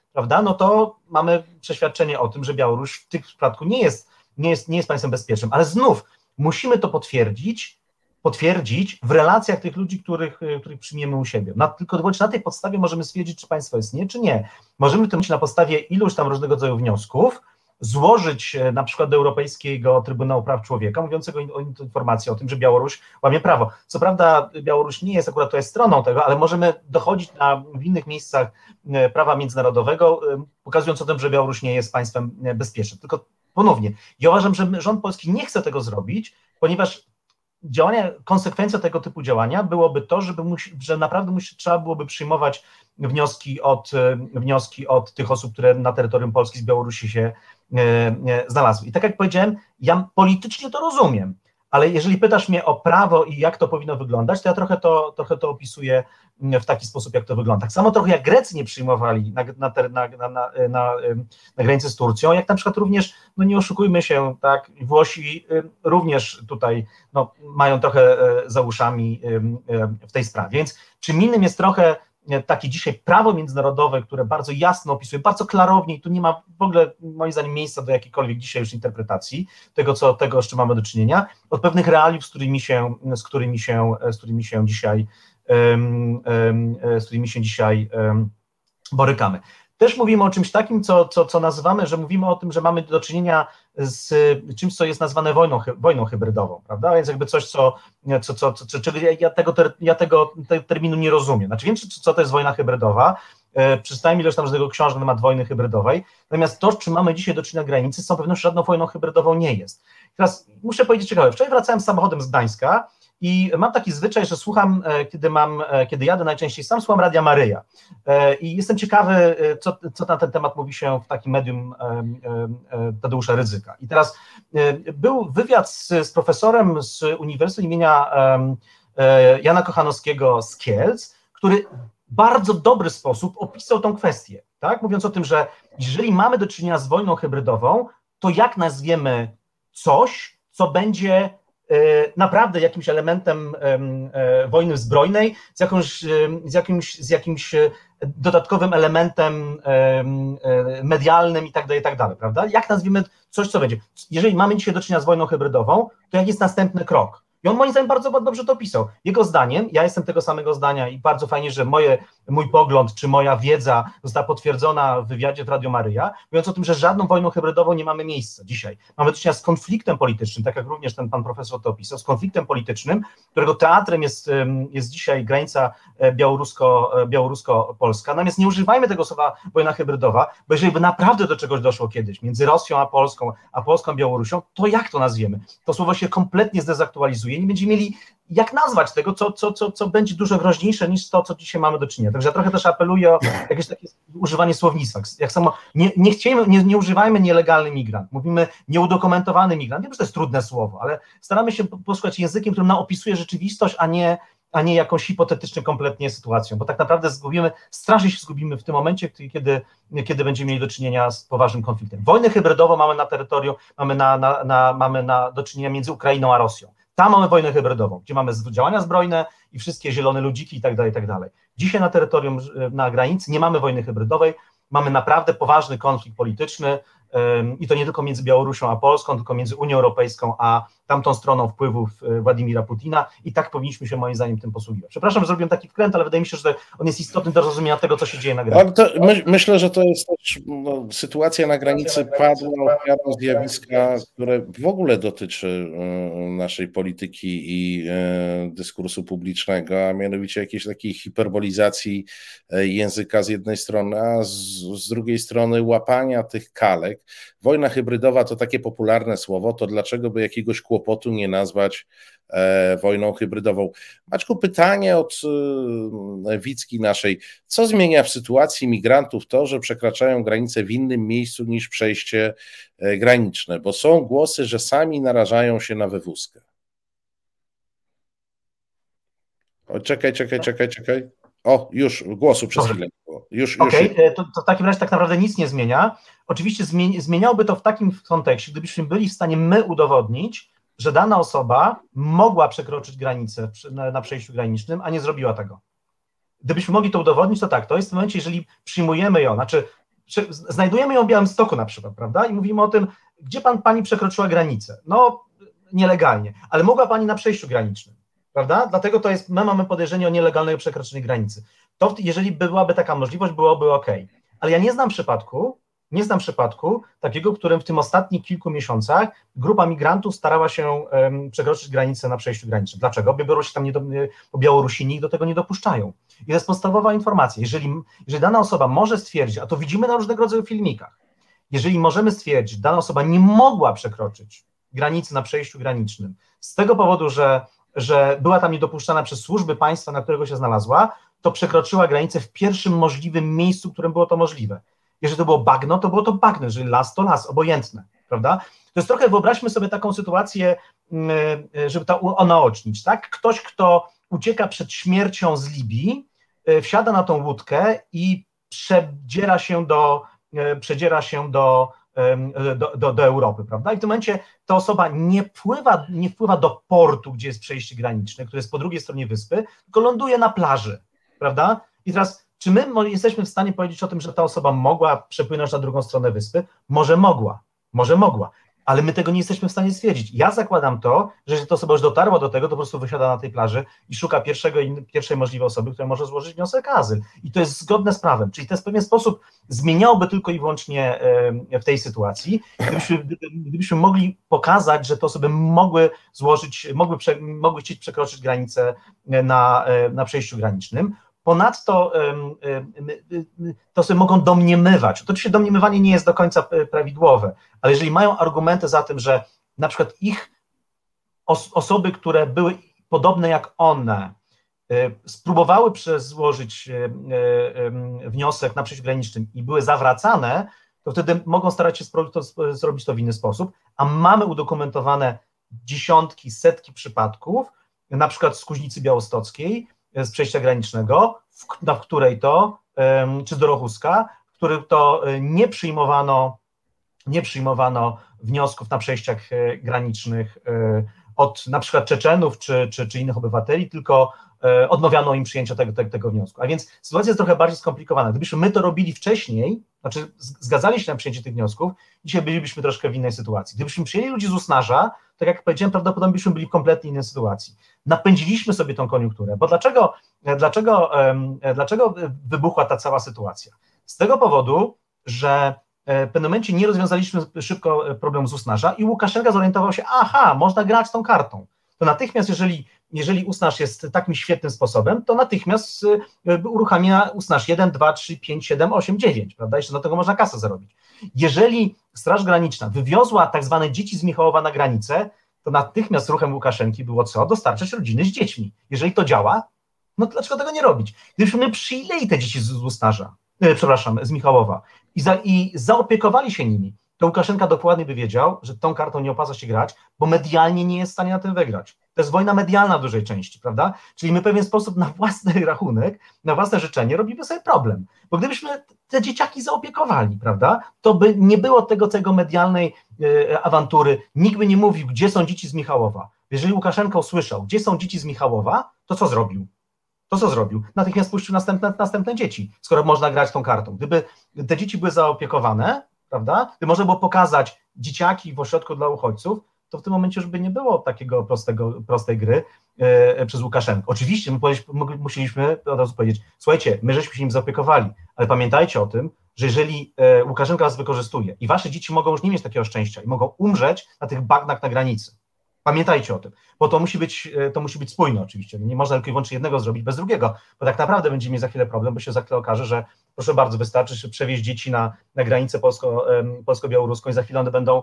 S2: prawda, no to mamy przeświadczenie o tym, że Białoruś w tym przypadku nie jest, nie jest, nie jest państwem bezpiecznym, ale znów musimy to potwierdzić, potwierdzić w relacjach tych ludzi, których, których przyjmiemy u siebie. Na, tylko na tej podstawie możemy stwierdzić, czy państwo jest nie, czy nie. Możemy to mieć na podstawie iluś tam różnego rodzaju wniosków, złożyć na przykład do Europejskiego Trybunału Praw Człowieka, mówiącego o informacji o tym, że Białoruś łamie prawo. Co prawda Białoruś nie jest akurat tutaj stroną tego, ale możemy dochodzić na, w innych miejscach prawa międzynarodowego, pokazując o tym, że Białoruś nie jest państwem bezpiecznym. Tylko ponownie, ja uważam, że rząd polski nie chce tego zrobić, ponieważ działania, konsekwencja tego typu działania byłoby to, żeby musi, że naprawdę musi, trzeba byłoby przyjmować wnioski od, wnioski od tych osób, które na terytorium Polski z Białorusi się e, e, znalazły. I tak jak powiedziałem, ja politycznie to rozumiem, ale jeżeli pytasz mnie o prawo i jak to powinno wyglądać, to ja trochę to, trochę to opisuję w taki sposób, jak to wygląda. Tak samo trochę jak Grecy nie przyjmowali na, na, na, na, na, na, na granicy z Turcją, jak na przykład również, no nie oszukujmy się, tak, Włosi również tutaj no, mają trochę za uszami w tej sprawie. Więc czym innym jest trochę takie dzisiaj prawo międzynarodowe, które bardzo jasno opisuje, bardzo klarownie i tu nie ma w ogóle moim zdaniem miejsca do jakiejkolwiek dzisiaj już interpretacji tego, co, tego, z czym mamy do czynienia, od pewnych realiów, z którymi się, z którymi się, z którymi się dzisiaj, z którymi się dzisiaj borykamy. Też mówimy o czymś takim, co, co, co nazywamy, że mówimy o tym, że mamy do czynienia z czymś, co jest nazwane wojną, wojną hybrydową, prawda? Więc jakby coś, co, co, co, co czego ja tego, ja tego terminu nie rozumiem. Znaczy wiem, co to jest wojna hybrydowa, przeczytałem ilość tam różnego książek na temat wojny hybrydowej, natomiast to, czym mamy dzisiaj do czynienia granicy, z całą pewnością żadną wojną hybrydową nie jest. Teraz muszę powiedzieć ciekawe, wczoraj wracałem z samochodem z Gdańska i mam taki zwyczaj, że słucham, kiedy mam, kiedy jadę najczęściej sam, słucham Radia Maryja i jestem ciekawy, co, co na ten temat mówi się w takim medium Tadeusza Rydzyka. I teraz był wywiad z, z profesorem z Uniwersytetu imienia Jana Kochanowskiego z Kielc, który w bardzo dobry sposób opisał tą kwestię, tak? Mówiąc o tym, że jeżeli mamy do czynienia z wojną hybrydową, to jak nazwiemy coś, co będzie naprawdę jakimś elementem wojny zbrojnej, z, jakąś, z, jakimś, z jakimś dodatkowym elementem medialnym i tak dalej, i tak dalej, prawda? Jak nazwiemy coś, co będzie? Jeżeli mamy dzisiaj do czynienia z wojną hybrydową, to jaki jest następny krok? I on moim zdaniem bardzo dobrze to opisał. Jego zdaniem, ja jestem tego samego zdania i bardzo fajnie, że moje, mój pogląd czy moja wiedza została potwierdzona w wywiadzie w Radio Maryja, mówiąc o tym, że żadną wojną hybrydową nie mamy miejsca dzisiaj. Mamy do czynienia z konfliktem politycznym, tak jak również ten pan profesor to opisał, z konfliktem politycznym, którego teatrem jest, jest dzisiaj granica białorusko, białorusko-polska. Natomiast nie używajmy tego słowa wojna hybrydowa, bo jeżeli by naprawdę do czegoś doszło kiedyś między Rosją a Polską, a Polską a Białorusią, to jak to nazwiemy? To słowo się kompletnie zdezaktualizuje. Nie będziemy mieli jak nazwać tego, co, co, co, co będzie dużo groźniejsze niż to, co dzisiaj mamy do czynienia. Także ja trochę też apeluję o jakieś takie używanie słownictwa. Jak samo, nie, nie, chciejmy, nie, nie używajmy nielegalny migrant, mówimy nieudokumentowany migrant. Wiem, że to jest trudne słowo, ale staramy się posłuchać językiem, który nam opisuje rzeczywistość, a nie, a nie jakąś hipotetyczną kompletnie sytuacją, bo tak naprawdę zgubimy, strasznie się zgubimy w tym momencie, kiedy, kiedy będziemy mieli do czynienia z poważnym konfliktem. Wojnę hybrydową mamy na terytorium, mamy, na, na, na, mamy na, do czynienia między Ukrainą a Rosją. Tam mamy wojnę hybrydową, gdzie mamy działania zbrojne i wszystkie zielone ludziki i tak dalej, i tak dalej. Dzisiaj na terytorium, na granicy nie mamy wojny hybrydowej, mamy naprawdę poważny konflikt polityczny i to nie tylko między Białorusią a Polską, tylko między Unią Europejską a tamtą stroną wpływów Władimira Putina i tak powinniśmy się moim zdaniem tym posługiwać. Przepraszam, że zrobiłem taki wkręt, ale wydaje mi się, że on jest istotny do zrozumienia tego, co się dzieje na granicy.
S1: Ale to my, myślę, że to jest też, no, sytuacja na granicy padła ofiarą zjawiska, które w ogóle dotyczy naszej polityki i dyskursu publicznego, a mianowicie jakiejś takiej hiperbolizacji języka z jednej strony, a z, z drugiej strony łapania tych kalek. Wojna hybrydowa to takie popularne słowo, to dlaczego by jakiegoś kłopotu nie nazwać e, wojną hybrydową? Maćku, pytanie od e, Wicki naszej. Co zmienia w sytuacji migrantów to, że przekraczają granicę w innym miejscu niż przejście e, graniczne? Bo są głosy, że sami narażają się na wywózkę. O, czekaj, czekaj, czekaj, czekaj. O, już, głosu przez chwilę. Już,
S2: Okej,
S1: już.
S2: okay, to, to w takim razie tak naprawdę nic nie zmienia. Oczywiście zmieni, zmieniałoby to w takim kontekście, gdybyśmy byli w stanie my udowodnić, że dana osoba mogła przekroczyć granicę na, na przejściu granicznym, a nie zrobiła tego. Gdybyśmy mogli to udowodnić, to tak, to jest w momencie, jeżeli przyjmujemy ją, znaczy znajdujemy ją w Białymstoku na przykład, prawda, i mówimy o tym, gdzie pan, pani przekroczyła granicę, no nielegalnie, ale mogła pani na przejściu granicznym, prawda, dlatego to jest, my mamy podejrzenie o nielegalnego przekroczeniu granicy, to jeżeli byłaby taka możliwość, byłoby ok, ale ja nie znam przypadku, nie znam przypadku takiego, w którym w tym ostatnich kilku miesiącach grupa migrantów starała się um, przekroczyć granicę na przejściu granicznym. Dlaczego? Bo Białorusi tam nie do, bo Białorusini ich do tego nie dopuszczają. I to jest podstawowa informacja. Jeżeli, jeżeli dana osoba może stwierdzić, a to widzimy na różnego rodzaju filmikach, jeżeli możemy stwierdzić, że dana osoba nie mogła przekroczyć granicy na przejściu granicznym z tego powodu, że, że była tam niedopuszczana przez służby państwa, na którego się znalazła, to przekroczyła granicę w pierwszym możliwym miejscu, w którym było to możliwe. Jeżeli to było bagno, to było to bagno, jeżeli las, to las, obojętne, prawda? To jest trochę, wyobraźmy sobie taką sytuację, żeby to unaocznić, tak? Ktoś, kto ucieka przed śmiercią z Libii, wsiada na tą łódkę i przedziera się do, przedziera się do, do, do, do Europy, prawda? I w tym momencie ta osoba nie wpływa, nie wpływa do portu, gdzie jest przejście graniczne, które jest po drugiej stronie wyspy, tylko ląduje na plaży, prawda? I teraz czy my jesteśmy w stanie powiedzieć o tym, że ta osoba mogła przepłynąć na drugą stronę wyspy? Może mogła, może mogła, ale my tego nie jesteśmy w stanie stwierdzić. Ja zakładam to, że jeżeli ta osoba już dotarła do tego, to po prostu wysiada na tej plaży i szuka pierwszego, pierwszej możliwej osoby, która może złożyć wniosek o azyl. I to jest zgodne z prawem. Czyli to w pewien sposób zmieniałoby tylko i wyłącznie w tej sytuacji, gdybyśmy, gdybyśmy mogli pokazać, że te osoby mogły złożyć, mogły, mogły chcieć przekroczyć granicę na, na przejściu granicznym. Ponadto to sobie mogą domniemywać. To oczywiście domniemywanie nie jest do końca prawidłowe, ale jeżeli mają argumenty za tym, że na przykład ich os osoby, które były podobne jak one, spróbowały złożyć wniosek na przejściu granicznym i były zawracane, to wtedy mogą starać się to, zrobić to w inny sposób, a mamy udokumentowane dziesiątki, setki przypadków, na przykład z Kuźnicy Białostockiej, z przejścia granicznego, w, na w której to, czy z Dorochuska, w których to nie przyjmowano, nie przyjmowano wniosków na przejściach granicznych od na przykład Czeczenów czy, czy, czy innych obywateli, tylko odmawiano im przyjęcia tego, tego, tego wniosku. A więc sytuacja jest trochę bardziej skomplikowana. Gdybyśmy my to robili wcześniej, znaczy zgadzali się na przyjęcie tych wniosków, dzisiaj bylibyśmy troszkę w innej sytuacji. Gdybyśmy przyjęli ludzi z Usnarza, tak jak powiedziałem, prawdopodobnie byśmy byli w kompletnie innej sytuacji. Napędziliśmy sobie tą koniunkturę, bo dlaczego, dlaczego, dlaczego wybuchła ta cała sytuacja? Z tego powodu, że w pewnym momencie nie rozwiązaliśmy szybko problemu z Usnarza i Łukaszenka zorientował się, aha, można grać tą kartą. To natychmiast, jeżeli, jeżeli Usnarz jest takim świetnym sposobem, to natychmiast uruchamia Usnarz jeden, dwa, trzy, pięć, siedem, osiem, dziewięć, prawda? Jeszcze do tego można kasę zarobić. Jeżeli Straż Graniczna wywiozła tak zwane dzieci z Michałowa na granicę, to natychmiast ruchem Łukaszenki było co? Dostarczać rodziny z dziećmi. Jeżeli to działa, no to dlaczego tego nie robić? Gdybyśmy my przyjęli te dzieci z Usnarza, e, przepraszam, z Michałowa i, za, i zaopiekowali się nimi, to Łukaszenka dokładnie by wiedział, że tą kartą nie opłaca się grać, bo medialnie nie jest w stanie na tym wygrać. To jest wojna medialna w dużej części, prawda? Czyli my w pewien sposób na własny rachunek, na własne życzenie robimy sobie problem. Bo gdybyśmy te dzieciaki zaopiekowali, prawda, to by nie było tego całego medialnej e, awantury, nikt by nie mówił, gdzie są dzieci z Michałowa. Jeżeli Łukaszenka usłyszał, gdzie są dzieci z Michałowa, to co zrobił? To co zrobił? Natychmiast puścił następne, następne dzieci, skoro można grać tą kartą. Gdyby te dzieci były zaopiekowane, prawda, gdyby można było pokazać dzieciaki w ośrodku dla uchodźców, to w tym momencie już by nie było takiego prostego, prostej gry e, przez Łukaszenkę. Oczywiście my musieliśmy od razu powiedzieć, słuchajcie, my żeśmy się nim zaopiekowali, ale pamiętajcie o tym, że jeżeli e, Łukaszenka was wykorzystuje i wasze dzieci mogą już nie mieć takiego szczęścia i mogą umrzeć na tych bagnach na granicy, pamiętajcie o tym, bo to musi być, to musi być spójne oczywiście, nie można tylko i wyłącznie jednego zrobić bez drugiego, bo tak naprawdę będziemy mieć za chwilę problem, bo się za chwilę okaże, że proszę bardzo, wystarczy przewieźć dzieci na, na granicę polsko, polsko-białoruską i za chwilę one będą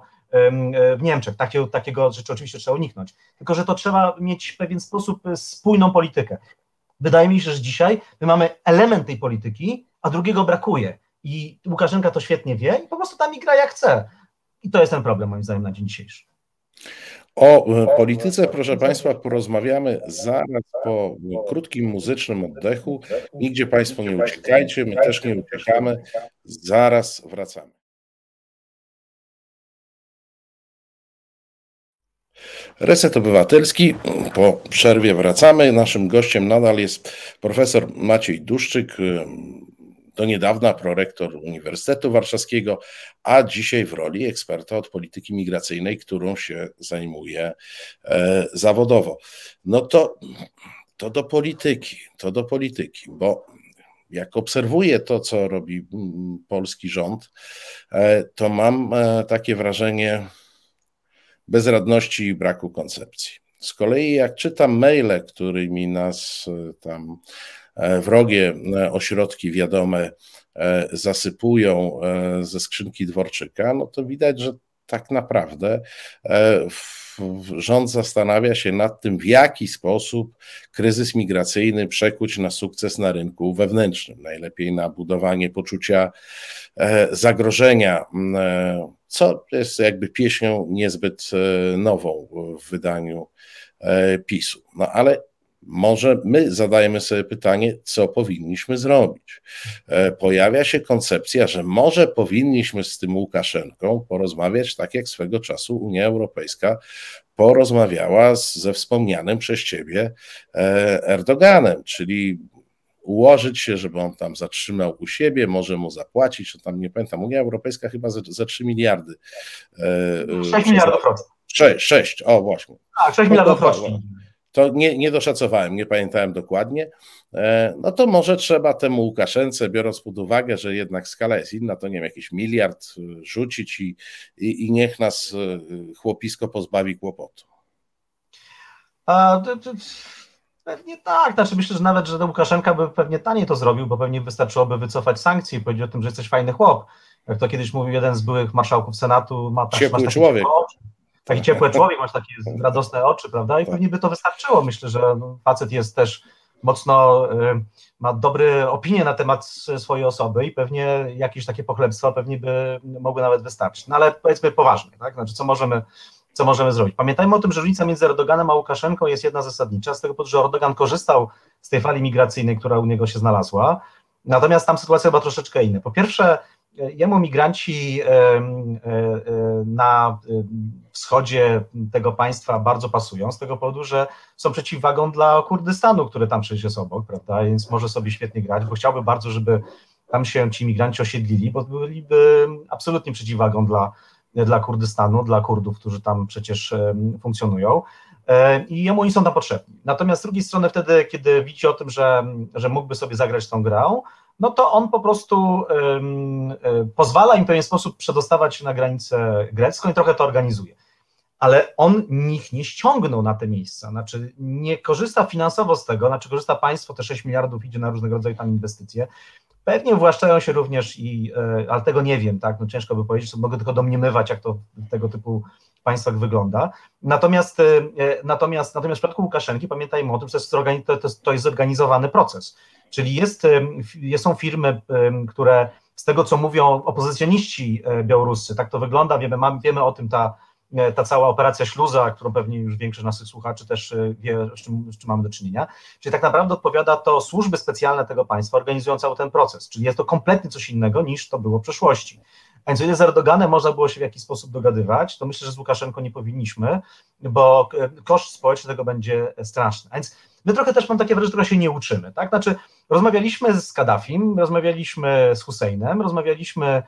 S2: w Niemczech. Takiego, takiego rzeczy oczywiście trzeba uniknąć, tylko że to trzeba mieć w pewien sposób spójną politykę. Wydaje mi się, że dzisiaj my mamy element tej polityki, a drugiego brakuje i Łukaszenka to świetnie wie i po prostu tam gra jak chce. I to jest ten problem moim zdaniem na dzień dzisiejszy.
S1: O polityce, proszę Państwa, porozmawiamy zaraz po krótkim muzycznym oddechu. Nigdzie Państwo nie uciekajcie, my też nie uciekamy. Zaraz wracamy. Reset Obywatelski. Po przerwie wracamy. Naszym gościem nadal jest profesor Maciej Duszczyk, do niedawna prorektor Uniwersytetu Warszawskiego, a dzisiaj w roli eksperta od polityki migracyjnej, którą się zajmuje zawodowo. No to, to do polityki, to do polityki, bo jak obserwuję to, co robi polski rząd, to mam takie wrażenie bezradności i braku koncepcji. Z kolei jak czytam maile, którymi nas tam wrogie ośrodki wiadome zasypują ze skrzynki Dworczyka, no to widać, że tak naprawdę rząd zastanawia się nad tym, w jaki sposób kryzys migracyjny przekuć na sukces na rynku wewnętrznym. Najlepiej na budowanie poczucia zagrożenia, co jest jakby pieśnią niezbyt nową w wydaniu PiSu. No ale może my zadajemy sobie pytanie, co powinniśmy zrobić. Pojawia się koncepcja, że może powinniśmy z tym Łukaszenką porozmawiać tak, jak swego czasu Unia Europejska porozmawiała z, ze wspomnianym przez ciebie Erdoganem, czyli ułożyć się, żeby on tam zatrzymał u siebie, może mu zapłacić, to tam nie pamiętam, Unia Europejska chyba za, za trzy miliardy.
S2: sześć miliardów rocznie.
S1: sześć, sześć, o właśnie.
S2: Tak, sześć miliardów rocznie.
S1: To nie, nie doszacowałem, nie pamiętałem dokładnie. No to może trzeba temu Łukaszence, biorąc pod uwagę, że jednak skala jest inna, to nie wiem, jakiś miliard rzucić i, i, i niech nas chłopisko pozbawi kłopotu.
S2: A, to, to, pewnie tak, znaczy myślę, że nawet, że Łukaszenka by pewnie taniej to zrobił, bo pewnie wystarczyłoby wycofać sankcje i powiedzieć o tym, że jesteś fajny chłop. Jak to kiedyś mówił jeden z byłych marszałków Senatu, ma tak,
S1: ciepły człowiek.
S2: Taki ciepły człowiek, masz takie radosne oczy, prawda? I pewnie by to wystarczyło. Myślę, że facet jest też mocno, ma dobre opinie na temat swojej osoby i pewnie jakieś takie pochlebstwa pewnie by mogły nawet wystarczyć. No ale powiedzmy poważnie, tak? Znaczy, co możemy, co możemy zrobić? Pamiętajmy o tym, że różnica między Erdoganem a Łukaszenką jest jedna zasadnicza, z tego powodu, że Erdogan korzystał z tej fali migracyjnej, która u niego się znalazła, natomiast tam sytuacja była troszeczkę inna. Po pierwsze, jemu migranci na wschodzie tego państwa bardzo pasują, z tego powodu, że są przeciwwagą dla Kurdystanu, który tam przecież jest obok, prawda, więc może sobie świetnie grać, bo chciałby bardzo, żeby tam się ci migranci osiedlili, bo byliby absolutnie przeciwwagą dla, dla Kurdystanu, dla Kurdów, którzy tam przecież funkcjonują. I jemu oni są tam potrzebni. Natomiast z drugiej strony wtedy, kiedy widzi o tym, że, że mógłby sobie zagrać tą grę, no to on po prostu um, pozwala im w pewien sposób przedostawać się na granicę grecką i trochę to organizuje. Ale on ich nie ściągnął na te miejsca, znaczy nie korzysta finansowo z tego, znaczy korzysta państwo, te sześć miliardów idzie na różnego rodzaju tam inwestycje. Pewnie wywłaszczają się również i, ale tego nie wiem, tak, no ciężko by powiedzieć, mogę tylko domniemywać, jak to w tego typu państwach wygląda. Natomiast, natomiast, natomiast w przypadku Łukaszenki pamiętajmy o tym, że to jest, to jest zorganizowany proces. Czyli jest, są firmy, które z tego, co mówią opozycjoniści białoruscy, tak to wygląda, wiemy, mamy, wiemy o tym, ta, ta cała operacja Śluza, którą pewnie już większość naszych słuchaczy też wie, z czym, z czym mamy do czynienia, czyli tak naprawdę odpowiada to służby specjalne tego państwa organizują cały ten proces, czyli jest to kompletnie coś innego niż to było w przeszłości. A więc o ile z Erdoganem można było się w jakiś sposób dogadywać, to myślę, że z Łukaszenką nie powinniśmy, bo koszt społeczny tego będzie straszny. A więc my trochę też mam takie wrażenie, że trochę się nie uczymy, tak? Znaczy rozmawialiśmy z Kaddafim, rozmawialiśmy z Husseinem, rozmawialiśmy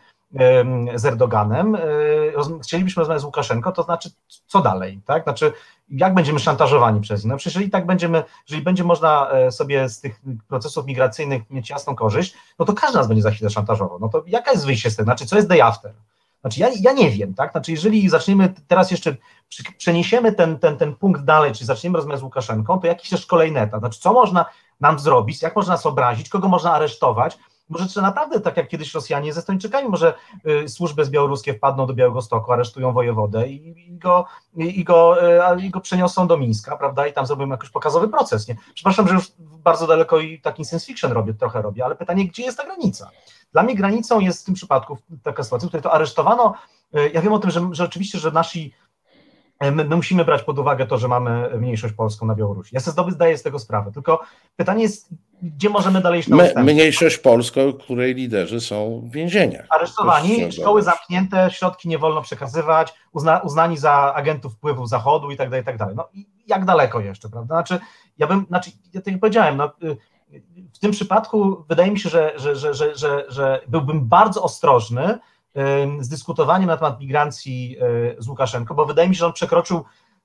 S2: z Erdoganem, chcielibyśmy rozmawiać z Łukaszenką, to znaczy co dalej, tak? Znaczy jak będziemy szantażowani przez nich? No przecież jeżeli tak będziemy, jeżeli będzie można sobie z tych procesów migracyjnych mieć jasną korzyść, no to każdy nas będzie za chwilę szantażował. No to jaka jest wyjście z tego? Znaczy co jest day after? Znaczy ja, ja nie wiem, tak? Znaczy jeżeli zaczniemy teraz jeszcze, przeniesiemy ten, ten, ten punkt dalej, czyli zaczniemy rozmawiać z Łukaszenką, to jakiś też kolejny etap. Znaczy co można nam zrobić, jak można nas obrazić, kogo można aresztować? Może czy naprawdę, tak jak kiedyś Rosjanie ze Estończykami, może y, służby z białoruskie wpadną do Białegostoku, aresztują wojewodę i, i, go, i, i, go, y, i go przeniosą do Mińska, prawda, i tam zrobią jakiś pokazowy proces, nie? Przepraszam, że już bardzo daleko i taki science fiction robię, trochę robię, ale pytanie, gdzie jest ta granica? Dla mnie granicą jest w tym przypadku taka sytuacja, w której to aresztowano, y, ja wiem o tym, że, że oczywiście, że nasi My, my musimy brać pod uwagę to, że mamy mniejszość polską na Białorusi. Ja sobie zdaję z tego sprawę, tylko pytanie jest, gdzie możemy dalej iść na
S1: My, Mniejszość polską, której liderzy są w więzieniach.
S2: Aresztowani, szkoły zamknięte, środki nie wolno przekazywać, uzna, uznani za agentów wpływów Zachodu i tak dalej, i tak dalej. No i jak daleko jeszcze, prawda? Znaczy, ja bym, znaczy, ja tak jak powiedziałem, no, w tym przypadku wydaje mi się, że, że, że, że, że, że byłbym bardzo ostrożny z dyskutowaniem na temat migracji z Łukaszenką, bo wydaje mi się, że on przekroczył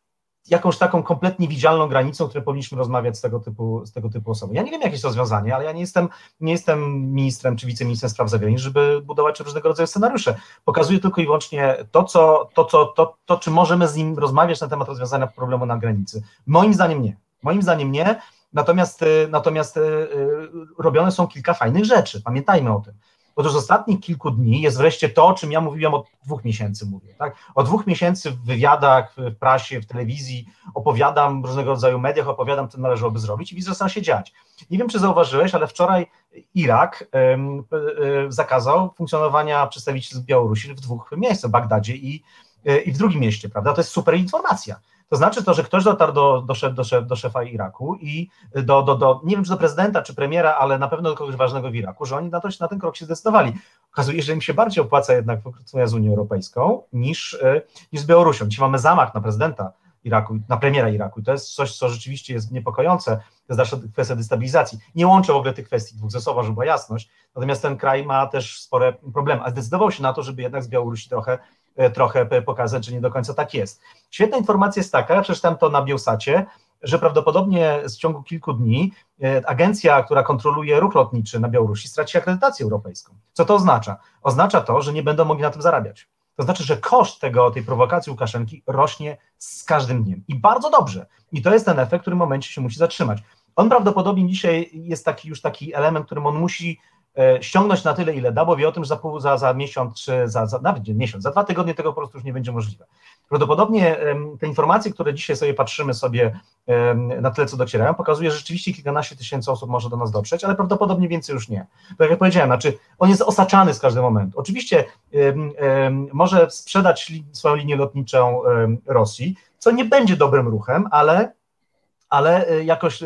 S2: jakąś taką kompletnie widzialną granicą, o której powinniśmy rozmawiać z tego typu, z tego typu osobą. Ja nie wiem, jakie jest rozwiązanie, ale ja nie jestem, nie jestem ministrem czy wiceministrem spraw zagranicznych, żeby budować różnego rodzaju scenariusze. Pokazuję tylko i wyłącznie to, co, to, co, to, to, czy możemy z nim rozmawiać na temat rozwiązania problemu na granicy. Moim zdaniem nie. Moim zdaniem nie, natomiast, natomiast robione są kilka fajnych rzeczy. Pamiętajmy o tym. Otóż z ostatnich kilku dni jest wreszcie to, o czym ja mówiłem od dwóch miesięcy mówię. Tak? Od dwóch miesięcy w wywiadach, w prasie, w telewizji opowiadam, w różnego rodzaju mediach opowiadam, co należałoby zrobić i widzę, co zaczyna się dziać. Nie wiem, czy zauważyłeś, ale wczoraj Irak um, um, zakazał funkcjonowania przedstawicielstw Białorusi w dwóch miejscach, w Bagdadzie i, i w drugim mieście, prawda? To jest super informacja. To znaczy to, że ktoś dotarł do, do, szef, do, szef, do szefa Iraku i do, do, do, nie wiem, czy do prezydenta, czy premiera, ale na pewno do kogoś ważnego w Iraku, że oni na, to, na ten krok się zdecydowali. Okazuje się, że im się bardziej opłaca jednak funkcjonować z Unią Europejską niż, niż z Białorusią. Dzisiaj mamy zamach na prezydenta Iraku, na premiera Iraku i to jest coś, co rzeczywiście jest niepokojące, to jest nasza kwestia destabilizacji. Nie łączę w ogóle tych kwestii dwóch ze sobą, żeby była jasność, natomiast ten kraj ma też spore problemy, a zdecydował się na to, żeby jednak z Białorusi trochę trochę pokazać, że nie do końca tak jest. Świetna informacja jest taka, ja przeczytałem to na Biełsacie, że prawdopodobnie w ciągu kilku dni agencja, która kontroluje ruch lotniczy na Białorusi, straci akredytację europejską. Co to oznacza? Oznacza to, że nie będą mogli na tym zarabiać. To znaczy, że koszt tego, tej prowokacji Łukaszenki rośnie z każdym dniem. I bardzo dobrze. I to jest ten efekt, który w momencie się musi zatrzymać. On prawdopodobnie dzisiaj jest taki już taki element, którym on musi ściągnąć na tyle, ile da, bo wie o tym, że za, pół, za, za miesiąc, czy za, za nawet nie miesiąc, za dwa tygodnie tego po prostu już nie będzie możliwe. Prawdopodobnie um, te informacje, które dzisiaj sobie patrzymy sobie um, na tyle, co docierają, pokazuje, że rzeczywiście kilkanaście tysięcy osób może do nas dotrzeć, ale prawdopodobnie więcej już nie. Bo jak ja powiedziałem, znaczy on jest osaczany z każdego momentu. Oczywiście um, um, może sprzedać li, swoją linię lotniczą um, Rosji, co nie będzie dobrym ruchem, ale ale jakoś,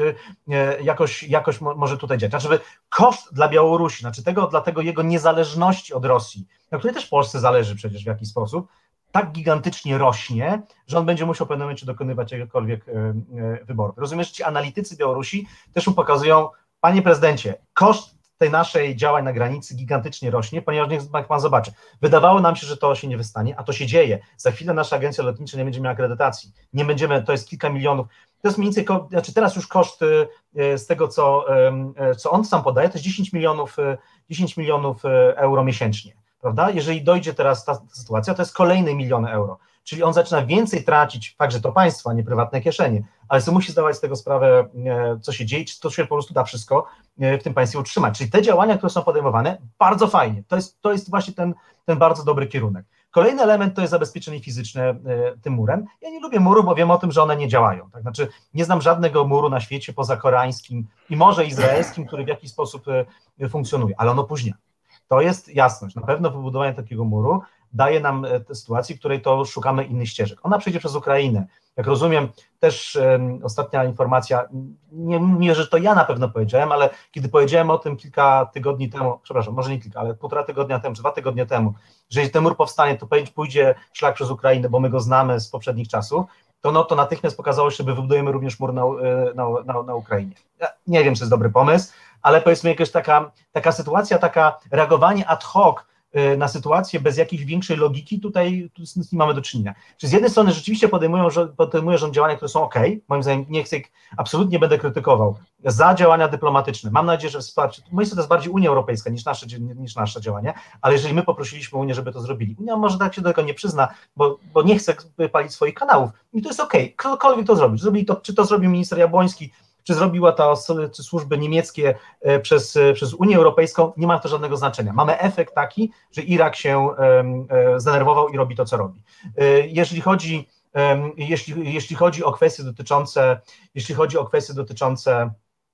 S2: jakoś, jakoś może tutaj działać. Znaczy, koszt dla Białorusi, znaczy tego, dla tego jego niezależności od Rosji, na której też Polsce zależy przecież w jakiś sposób, tak gigantycznie rośnie, że on będzie musiał w pewnym momencie dokonywać jakiegokolwiek wyboru. Rozumiesz, ci analitycy Białorusi też mu pokazują, panie prezydencie, koszt tej naszej działań na granicy gigantycznie rośnie, ponieważ niech pan zobaczy, wydawało nam się, że to się nie wystanie, a to się dzieje. Za chwilę nasza agencja lotnicza nie będzie miała akredytacji. Nie będziemy, to jest kilka milionów. To jest mniej więcej, znaczy teraz już koszt z tego, co, co on sam podaje, to jest dziesięć milionów, dziesięć milionów euro miesięcznie, prawda? Jeżeli dojdzie teraz ta sytuacja, to jest kolejny milion euro, czyli on zaczyna więcej tracić, fakt, że to państwo, a nie prywatne kieszenie, ale sobie musi zdawać z tego sprawę, co się dzieje, czy to się po prostu da wszystko w tym państwie utrzymać. Czyli te działania, które są podejmowane, bardzo fajnie, to jest, to jest właśnie ten, ten bardzo dobry kierunek. Kolejny element to jest zabezpieczenie fizyczne tym murem. Ja nie lubię murów, bo wiem o tym, że one nie działają. Tak? Znaczy, nie znam żadnego muru na świecie poza koreańskim i może izraelskim, który w jakiś sposób funkcjonuje, ale on opóźnia. To jest jasność. Na pewno wybudowanie takiego muru daje nam tę sytuację, w której to szukamy innych ścieżek. Ona przejdzie przez Ukrainę. Jak rozumiem, też um, ostatnia informacja, nie, nie, że to ja na pewno powiedziałem, ale kiedy powiedziałem o tym kilka tygodni temu, przepraszam, może nie kilka, ale półtora tygodnia temu, czy dwa tygodnie temu, że jeśli ten mur powstanie, to pójdzie szlak przez Ukrainę, bo my go znamy z poprzednich czasów, to, no, to natychmiast pokazało się, że wybudujemy również mur na, na, na, na Ukrainie. Ja nie wiem, czy to jest dobry pomysł, ale powiedzmy jakaś taka, taka sytuacja, taka reagowanie ad hoc na sytuację bez jakiejś większej logiki, tutaj tu z tym mamy do czynienia. Czyli z jednej strony rzeczywiście podejmują, podejmuje rząd działania, które są ok, moim zdaniem nie chcę, absolutnie będę krytykował, za działania dyplomatyczne. Mam nadzieję, że wsparcie, moim zdaniem to jest bardziej Unia Europejska niż nasze, niż nasze działania, ale jeżeli my poprosiliśmy Unię, żeby to zrobili, Unia może tak się do tego nie przyzna, bo, bo nie chce palić swoich kanałów i to jest ok, ktokolwiek to zrobi, zrobili to, czy to zrobił minister Jabłoński, czy zrobiła to czy służby niemieckie przez, przez Unię Europejską, nie ma to żadnego znaczenia. Mamy efekt taki, że Irak się zdenerwował i robi to, co robi. Jeżeli chodzi, jeśli, jeśli chodzi o kwestie dotyczące, jeśli chodzi o kwestie dotyczące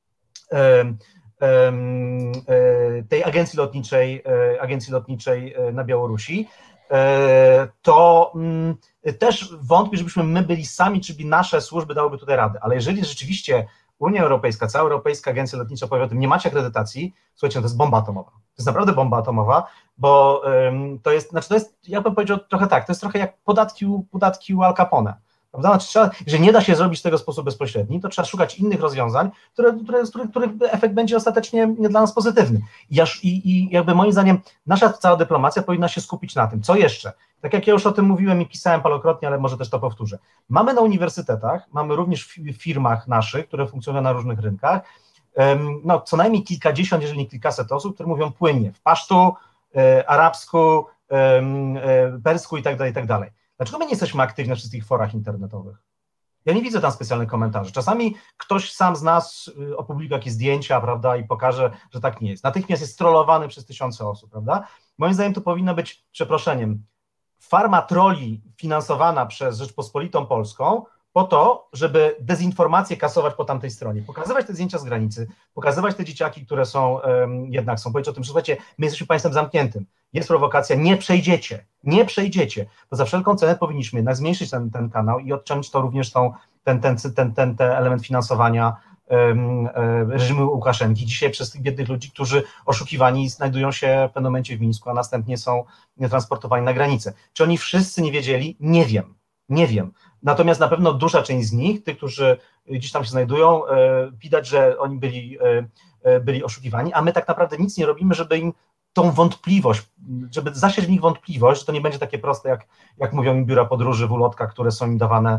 S2: tej agencji lotniczej, agencji lotniczej na Białorusi, to też wątpię, żebyśmy my byli sami, czyli nasze służby dałyby tutaj radę, ale jeżeli rzeczywiście Unia Europejska, cała Europejska Agencja Lotnicza powie o tym, nie macie akredytacji, słuchajcie, no to jest bomba atomowa. To jest naprawdę bomba atomowa, bo um, to jest, znaczy to jest, ja bym powiedział trochę tak, to jest trochę jak podatki u, podatki u Al Capone, prawda? Znaczy, trzeba, jeżeli nie da się zrobić tego w sposób bezpośredni, to trzeba szukać innych rozwiązań, które, które, z których, których efekt będzie ostatecznie nie dla nas pozytywny. I, i, I jakby moim zdaniem nasza cała dyplomacja powinna się skupić na tym, co jeszcze. Tak jak ja już o tym mówiłem i pisałem parokrotnie, ale może też to powtórzę. Mamy na uniwersytetach, mamy również w firmach naszych, które funkcjonują na różnych rynkach, no, co najmniej kilkadziesiąt, jeżeli nie kilkaset osób, które mówią płynnie w pasztu, e, arabsku, e, e, persku i tak dalej, i tak dalej. Dlaczego my nie jesteśmy aktywni na wszystkich forach internetowych? Ja nie widzę tam specjalnych komentarzy. Czasami ktoś sam z nas opublikuje jakieś zdjęcia, prawda, i pokaże, że tak nie jest. Natychmiast jest trollowany przez tysiące osób, prawda? Moim zdaniem to powinno być, przeproszeniem, farma trolli finansowana przez Rzeczpospolitą Polską po to, żeby dezinformację kasować po tamtej stronie, pokazywać te zdjęcia z granicy, pokazywać te dzieciaki, które są um, jednak są, powiedzieć o tym, że słuchajcie, my jesteśmy państwem zamkniętym, jest prowokacja, nie przejdziecie, nie przejdziecie, to za wszelką cenę powinniśmy jednak zmniejszyć ten, ten kanał i odciąć to również tą, ten, ten, ten, ten, ten element finansowania um, um, reżimu Łukaszenki, dzisiaj przez tych biednych ludzi, którzy oszukiwani znajdują się w pewnym momencie w Mińsku, a następnie są transportowani na granicę. Czy oni wszyscy nie wiedzieli? Nie wiem, nie wiem. Natomiast na pewno duża część z nich, tych, którzy gdzieś tam się znajdują, widać, że oni byli, byli oszukiwani, a my tak naprawdę nic nie robimy, żeby im tą wątpliwość, żeby zasiać w nich wątpliwość, że to nie będzie takie proste, jak, jak mówią im biura podróży w ulotkach, które są im dawane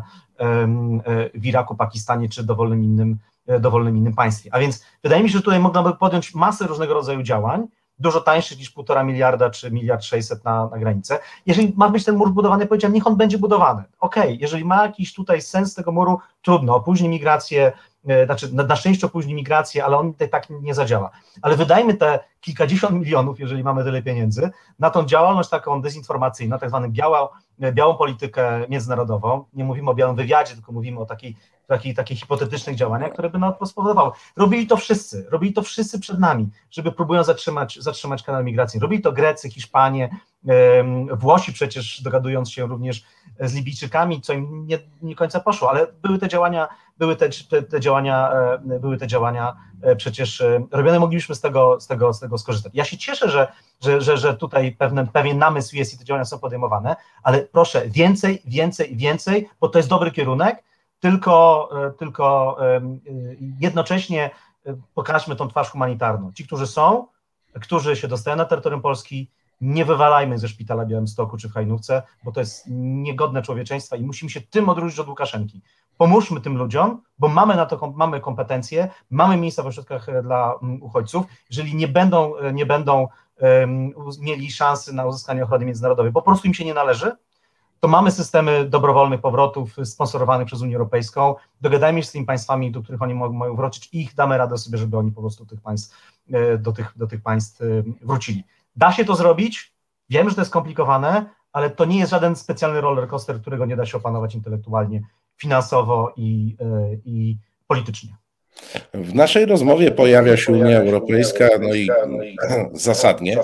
S2: w Iraku, Pakistanie czy dowolnym innym, dowolnym innym państwie. A więc wydaje mi się, że tutaj można by podjąć masę różnego rodzaju działań, dużo tańszych niż półtora miliarda czy miliard sześćset na, na granicę. Jeżeli ma być ten mur budowany, powiedziałem, niech on będzie budowany. Okej, okay, jeżeli ma jakiś tutaj sens tego muru, trudno, opóźni migrację, e, znaczy na, na szczęście opóźni migrację, ale on tak, tak nie zadziała. Ale wydajmy te kilkadziesiąt milionów, jeżeli mamy tyle pieniędzy, na tą działalność taką dezinformacyjną, tak zwaną białą, białą politykę międzynarodową. Nie mówimy o białym wywiadzie, tylko mówimy o takiej takich taki hipotetycznych działaniach, które by nas spowodowały. Robili to wszyscy, robili to wszyscy przed nami, żeby próbują zatrzymać, zatrzymać kanał migracji. Robili to Grecy, Hiszpanie, Włosi przecież dogadując się również z Libijczykami, co im nie, nie końca poszło, ale były te działania, były te, te, te działania, były te działania przecież robione, moglibyśmy z tego, z tego, z tego skorzystać. Ja się cieszę, że, że, że, że tutaj pewien, pewien namysł jest i te działania są podejmowane, ale proszę więcej, więcej, więcej, bo to jest dobry kierunek, tylko, tylko jednocześnie pokażmy tą twarz humanitarną. Ci, którzy są, którzy się dostają na terytorium Polski, nie wywalajmy ze szpitala w Białymstoku czy w Hajnówce, bo to jest niegodne człowieczeństwa i musimy się tym odróżnić od Łukaszenki. Pomóżmy tym ludziom, bo mamy na to mamy kompetencje, mamy miejsca w ośrodkach dla uchodźców. Jeżeli nie będą, nie będą um, mieli szansy na uzyskanie ochrony międzynarodowej, bo po prostu im się nie należy, to mamy systemy dobrowolnych powrotów sponsorowanych przez Unię Europejską, dogadajmy się z tymi państwami, do których oni mogą wrócić i ich damy radę sobie, żeby oni po prostu do tych państw, do tych, do tych państw wrócili. Da się to zrobić, wiem, że to jest skomplikowane, ale to nie jest żaden specjalny roller coaster, którego nie da się opanować intelektualnie, finansowo i, i politycznie.
S1: W naszej rozmowie pojawia się Unia Europejska, no i zasadnie,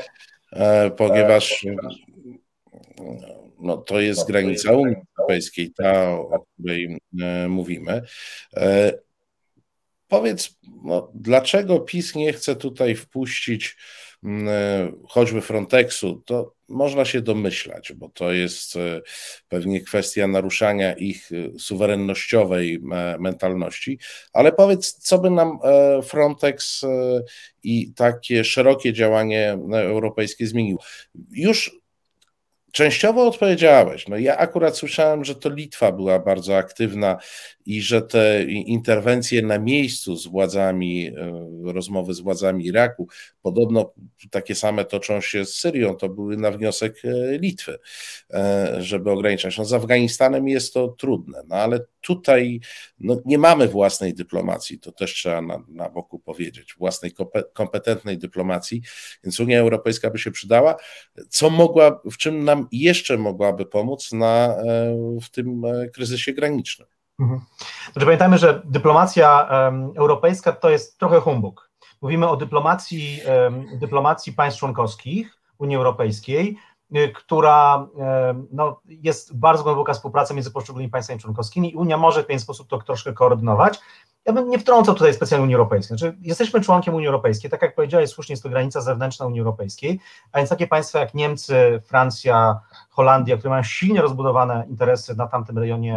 S1: ponieważ no, to jest granica Unii Europejskiej, ta, o której mówimy. Powiedz, no, dlaczego PiS nie chce tutaj wpuścić choćby Frontexu? To można się domyślać, bo to jest pewnie kwestia naruszania ich suwerennościowej mentalności, ale powiedz, co by nam Frontex i takie szerokie działanie europejskie zmieniło? Już częściowo odpowiedziałeś. No ja akurat słyszałem, że to Litwa była bardzo aktywna i że te interwencje na miejscu z władzami, rozmowy z władzami Iraku, podobno takie same toczą się z Syrią, to były na wniosek Litwy, żeby ograniczać. No z Afganistanem jest to trudne, no ale tutaj no, nie mamy własnej dyplomacji, to też trzeba na, na boku powiedzieć, własnej kompetentnej dyplomacji, więc Unia Europejska by się przydała. Co mogła, w czym nam jeszcze mogłaby pomóc na, w tym kryzysie granicznym?
S2: Mhm. Znaczy, pamiętajmy, że dyplomacja um, europejska to jest trochę humbug. Mówimy o dyplomacji, um, dyplomacji państw członkowskich Unii Europejskiej, y, która y, no, jest bardzo głęboka współpraca między poszczególnymi państwami członkowskimi i Unia może w pewien sposób to troszkę koordynować. Ja bym nie wtrącał tutaj specjalnie Unii Europejskiej. Znaczy, jesteśmy członkiem Unii Europejskiej, tak jak powiedziałeś, słusznie jest to granica zewnętrzna Unii Europejskiej, a więc takie państwa jak Niemcy, Francja, Holandia, które mają silnie rozbudowane interesy na tamtym rejonie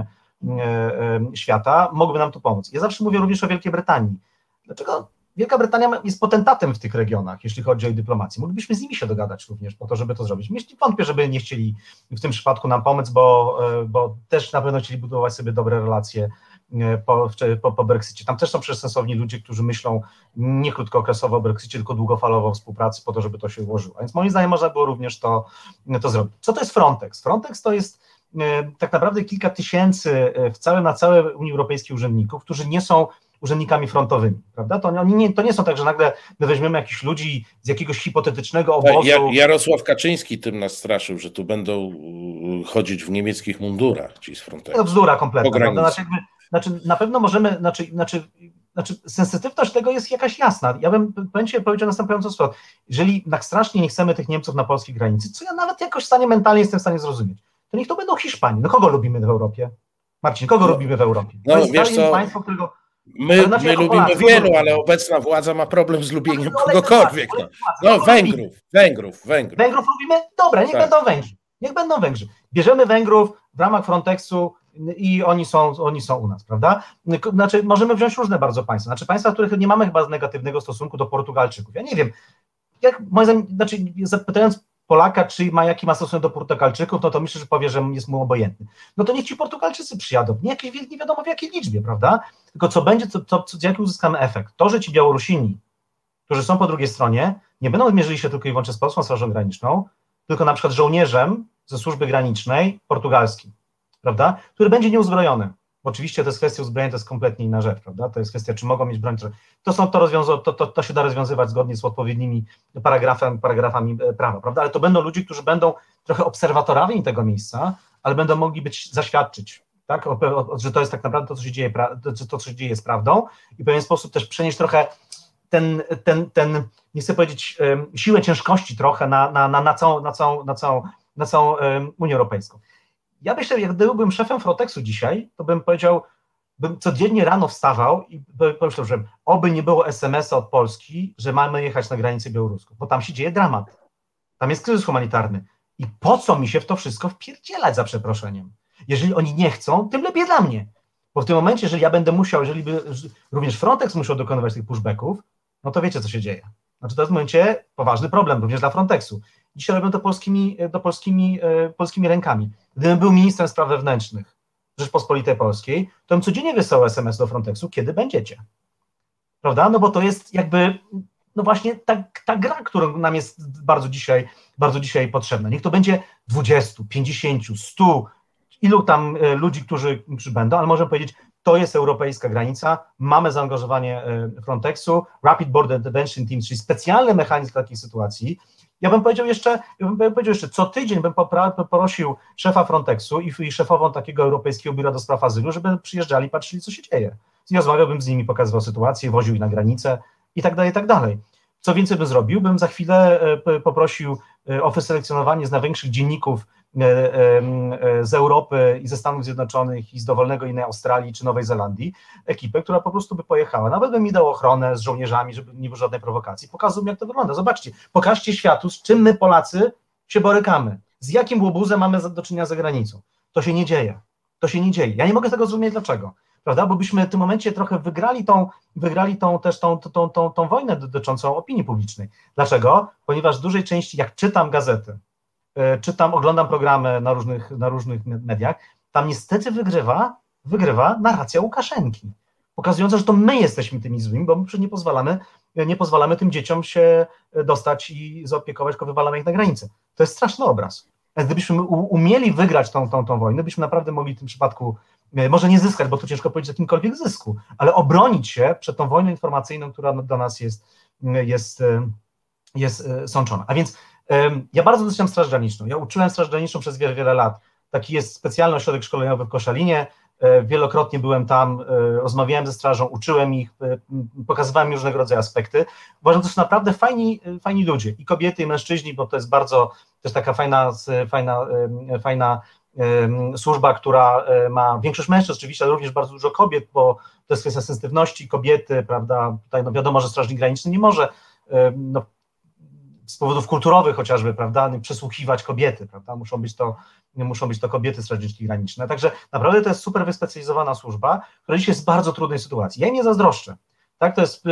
S2: świata mogłyby nam tu pomóc. Ja zawsze mówię również o Wielkiej Brytanii. Dlaczego Wielka Brytania jest potentatem w tych regionach, jeśli chodzi o ich dyplomację? Moglibyśmy z nimi się dogadać również po to, żeby to zrobić. Myślę, wątpię, żeby nie chcieli w tym przypadku nam pomóc, bo, bo też na pewno chcieli budować sobie dobre relacje po, po, po Brexicie. Tam też są przecież sensowni ludzie, którzy myślą nie krótkookresowo o Brexicie, tylko długofalowo o współpracy po to, żeby to się ułożyło. Więc moim zdaniem można było również to, to zrobić. Co to jest Frontex? Frontex to jest tak naprawdę kilka tysięcy w całe, na całe Unii Europejskiej urzędników, którzy nie są urzędnikami frontowymi, prawda? To oni nie, to nie są tak, że nagle my weźmiemy jakichś ludzi z jakiegoś hipotetycznego obozu.
S1: Jarosław Kaczyński tym nas straszył, że tu będą chodzić w niemieckich mundurach ci z Frontexu.
S2: To bzdura kompletna, prawda? Znaczy, jakby, znaczy, na pewno możemy, znaczy, znaczy, znaczy sensytywność tego jest jakaś jasna. Ja bym powiedział następująco sprawę. Jeżeli tak strasznie nie chcemy tych Niemców na polskiej granicy, co ja nawet jakoś w stanie mentalnie jestem w stanie zrozumieć, to niech to będą Hiszpanie. No kogo lubimy w Europie? Marcin, kogo no, lubimy w Europie?
S1: No, to jest wiesz co, państwo, którego... My, znaczy, my lubimy Polacy, wielu, lubimy. Ale obecna władza ma problem z lubieniem no, kogokolwiek. No, no Węgrów, Węgrów, Węgrów.
S2: Węgrów lubimy? Dobra, niech tak. będą Węgrzy. Niech będą Węgrzy. Bierzemy Węgrów w ramach Frontexu i oni są, oni są u nas, prawda? Znaczy, możemy wziąć różne bardzo państwa. Znaczy państwa, w których nie mamy chyba negatywnego stosunku do Portugalczyków. Ja nie wiem, jak moim zdaniem, znaczy zapytając Polaka, czy ma jaki ma stosunek do Portugalczyków, no to myślę, że powie, że jest mu obojętny. No to niech ci Portugalczycy przyjadą, nie, jakieś, nie wiadomo w jakiej liczbie, prawda? Tylko co będzie, to, to, to, jaki uzyskamy efekt? To, że ci Białorusini, którzy są po drugiej stronie, nie będą mierzyli się tylko i wyłącznie z Polską Strażą Graniczną, tylko na przykład żołnierzem ze służby granicznej portugalskiej, prawda? Który będzie nieuzbrojony. Oczywiście to jest kwestia uzbrojenia, to jest kompletnie inna rzecz, prawda? To jest kwestia, czy mogą mieć broń, czy... To, są, to, rozwiąza... to, to, to się da rozwiązywać zgodnie z odpowiednimi paragrafami, paragrafami prawa, prawda? Ale to będą ludzie, którzy będą trochę obserwatorami tego miejsca, ale będą mogli być zaświadczyć, tak? O, o, że to jest tak naprawdę to, co się dzieje, to, co się dzieje jest prawdą i w pewien sposób też przenieść trochę ten, ten, ten nie chcę powiedzieć, um, siłę ciężkości trochę na, na, na, na, całą, na, całą, na, całą, na całą um, Unię Europejską. Ja myślę, jak gdyby byłem szefem Frontexu dzisiaj, to bym powiedział, bym codziennie rano wstawał i pomyślał, że oby nie było es em es a od Polski, że mamy jechać na granicę białoruską, bo tam się dzieje dramat. Tam jest kryzys humanitarny. I po co mi się w to wszystko wpierdzielać, za przeproszeniem? Jeżeli oni nie chcą, tym lepiej dla mnie. Bo w tym momencie, jeżeli ja będę musiał, jeżeli by również Frontex musiał dokonywać tych pushbacków, no to wiecie, co się dzieje. Znaczy to jest w momencie poważny problem również dla Frontexu. Dzisiaj robią to polskimi, to polskimi, polskimi rękami. Gdybym był ministrem spraw wewnętrznych Rzeczpospolitej Polskiej, to bym codziennie wysłał es em es do Frontexu, kiedy będziecie. Prawda? No bo to jest jakby, no właśnie ta, ta gra, która nam jest bardzo dzisiaj, bardzo dzisiaj potrzebna. Niech to będzie dwudziestu, pięćdziesięciu, stu, ilu tam ludzi, którzy, którzy będą, ale możemy powiedzieć, to jest europejska granica, mamy zaangażowanie Frontexu, Rapid Border Intervention Team, czyli specjalny mechanizm takiej sytuacji. Ja bym powiedział jeszcze, ja bym powiedział jeszcze, co tydzień bym poprosił szefa Frontexu i, i szefową takiego Europejskiego Biura do Spraw Azylu, żeby przyjeżdżali, patrzyli, co się dzieje. I rozmawiałbym z nimi, pokazywał sytuację, woził ich na granicę i tak dalej, i tak dalej. Co więcej bym zrobił, bym za chwilę poprosił o wyselekcjonowanie z największych dzienników z Europy i ze Stanów Zjednoczonych i z dowolnego innej Australii czy Nowej Zelandii ekipę, która po prostu by pojechała. Nawet by mi dał ochronę z żołnierzami, żeby nie było żadnej prowokacji. Pokazują, jak to wygląda. Zobaczcie, pokażcie światu, z czym my Polacy się borykamy. Z jakim łobuzem mamy do czynienia za granicą. To się nie dzieje. To się nie dzieje. Ja nie mogę tego zrozumieć dlaczego. Prawda? Bo byśmy w tym momencie trochę wygrali tą, wygrali tą też tą, tą, tą, tą wojnę dotyczącą opinii publicznej. Dlaczego? Ponieważ w dużej części, jak czytam gazety, czytam, oglądam programy na różnych, na różnych mediach, tam niestety wygrywa, wygrywa narracja Łukaszenki, pokazująca, że to my jesteśmy tymi złymi, bo my przecież nie pozwalamy, nie pozwalamy tym dzieciom się dostać i zaopiekować, tylko wywalamy ich na granicę. To jest straszny obraz. Gdybyśmy umieli wygrać tą, tą, tą wojnę, byśmy naprawdę mogli w tym przypadku, może nie zyskać, bo tu ciężko powiedzieć o jakimkolwiek zysku, ale obronić się przed tą wojną informacyjną, która do nas jest, jest, jest sączona. A więc ja bardzo doceniam Straż Graniczną. Ja uczyłem Straż Graniczną przez wiele, wiele lat. Taki jest specjalny ośrodek szkoleniowy w Koszalinie. Wielokrotnie byłem tam, rozmawiałem ze strażą, uczyłem ich, pokazywałem im różnego rodzaju aspekty. Uważam, że to są naprawdę fajni, fajni ludzie, i kobiety, i mężczyźni, bo to jest bardzo też taka fajna, fajna, fajna służba, która ma większość mężczyzn oczywiście, ale również bardzo dużo kobiet, bo to jest kwestia sensitywności kobiety, prawda? Tutaj no wiadomo, że strażnik graniczny nie może no, z powodów kulturowych chociażby, prawda, przesłuchiwać kobiety, prawda, muszą być to, muszą być to kobiety strażniczki graniczne, także naprawdę to jest super wyspecjalizowana służba, która dzisiaj jest w bardzo trudnej sytuacji. Ja im nie zazdroszczę. Tak, to jest,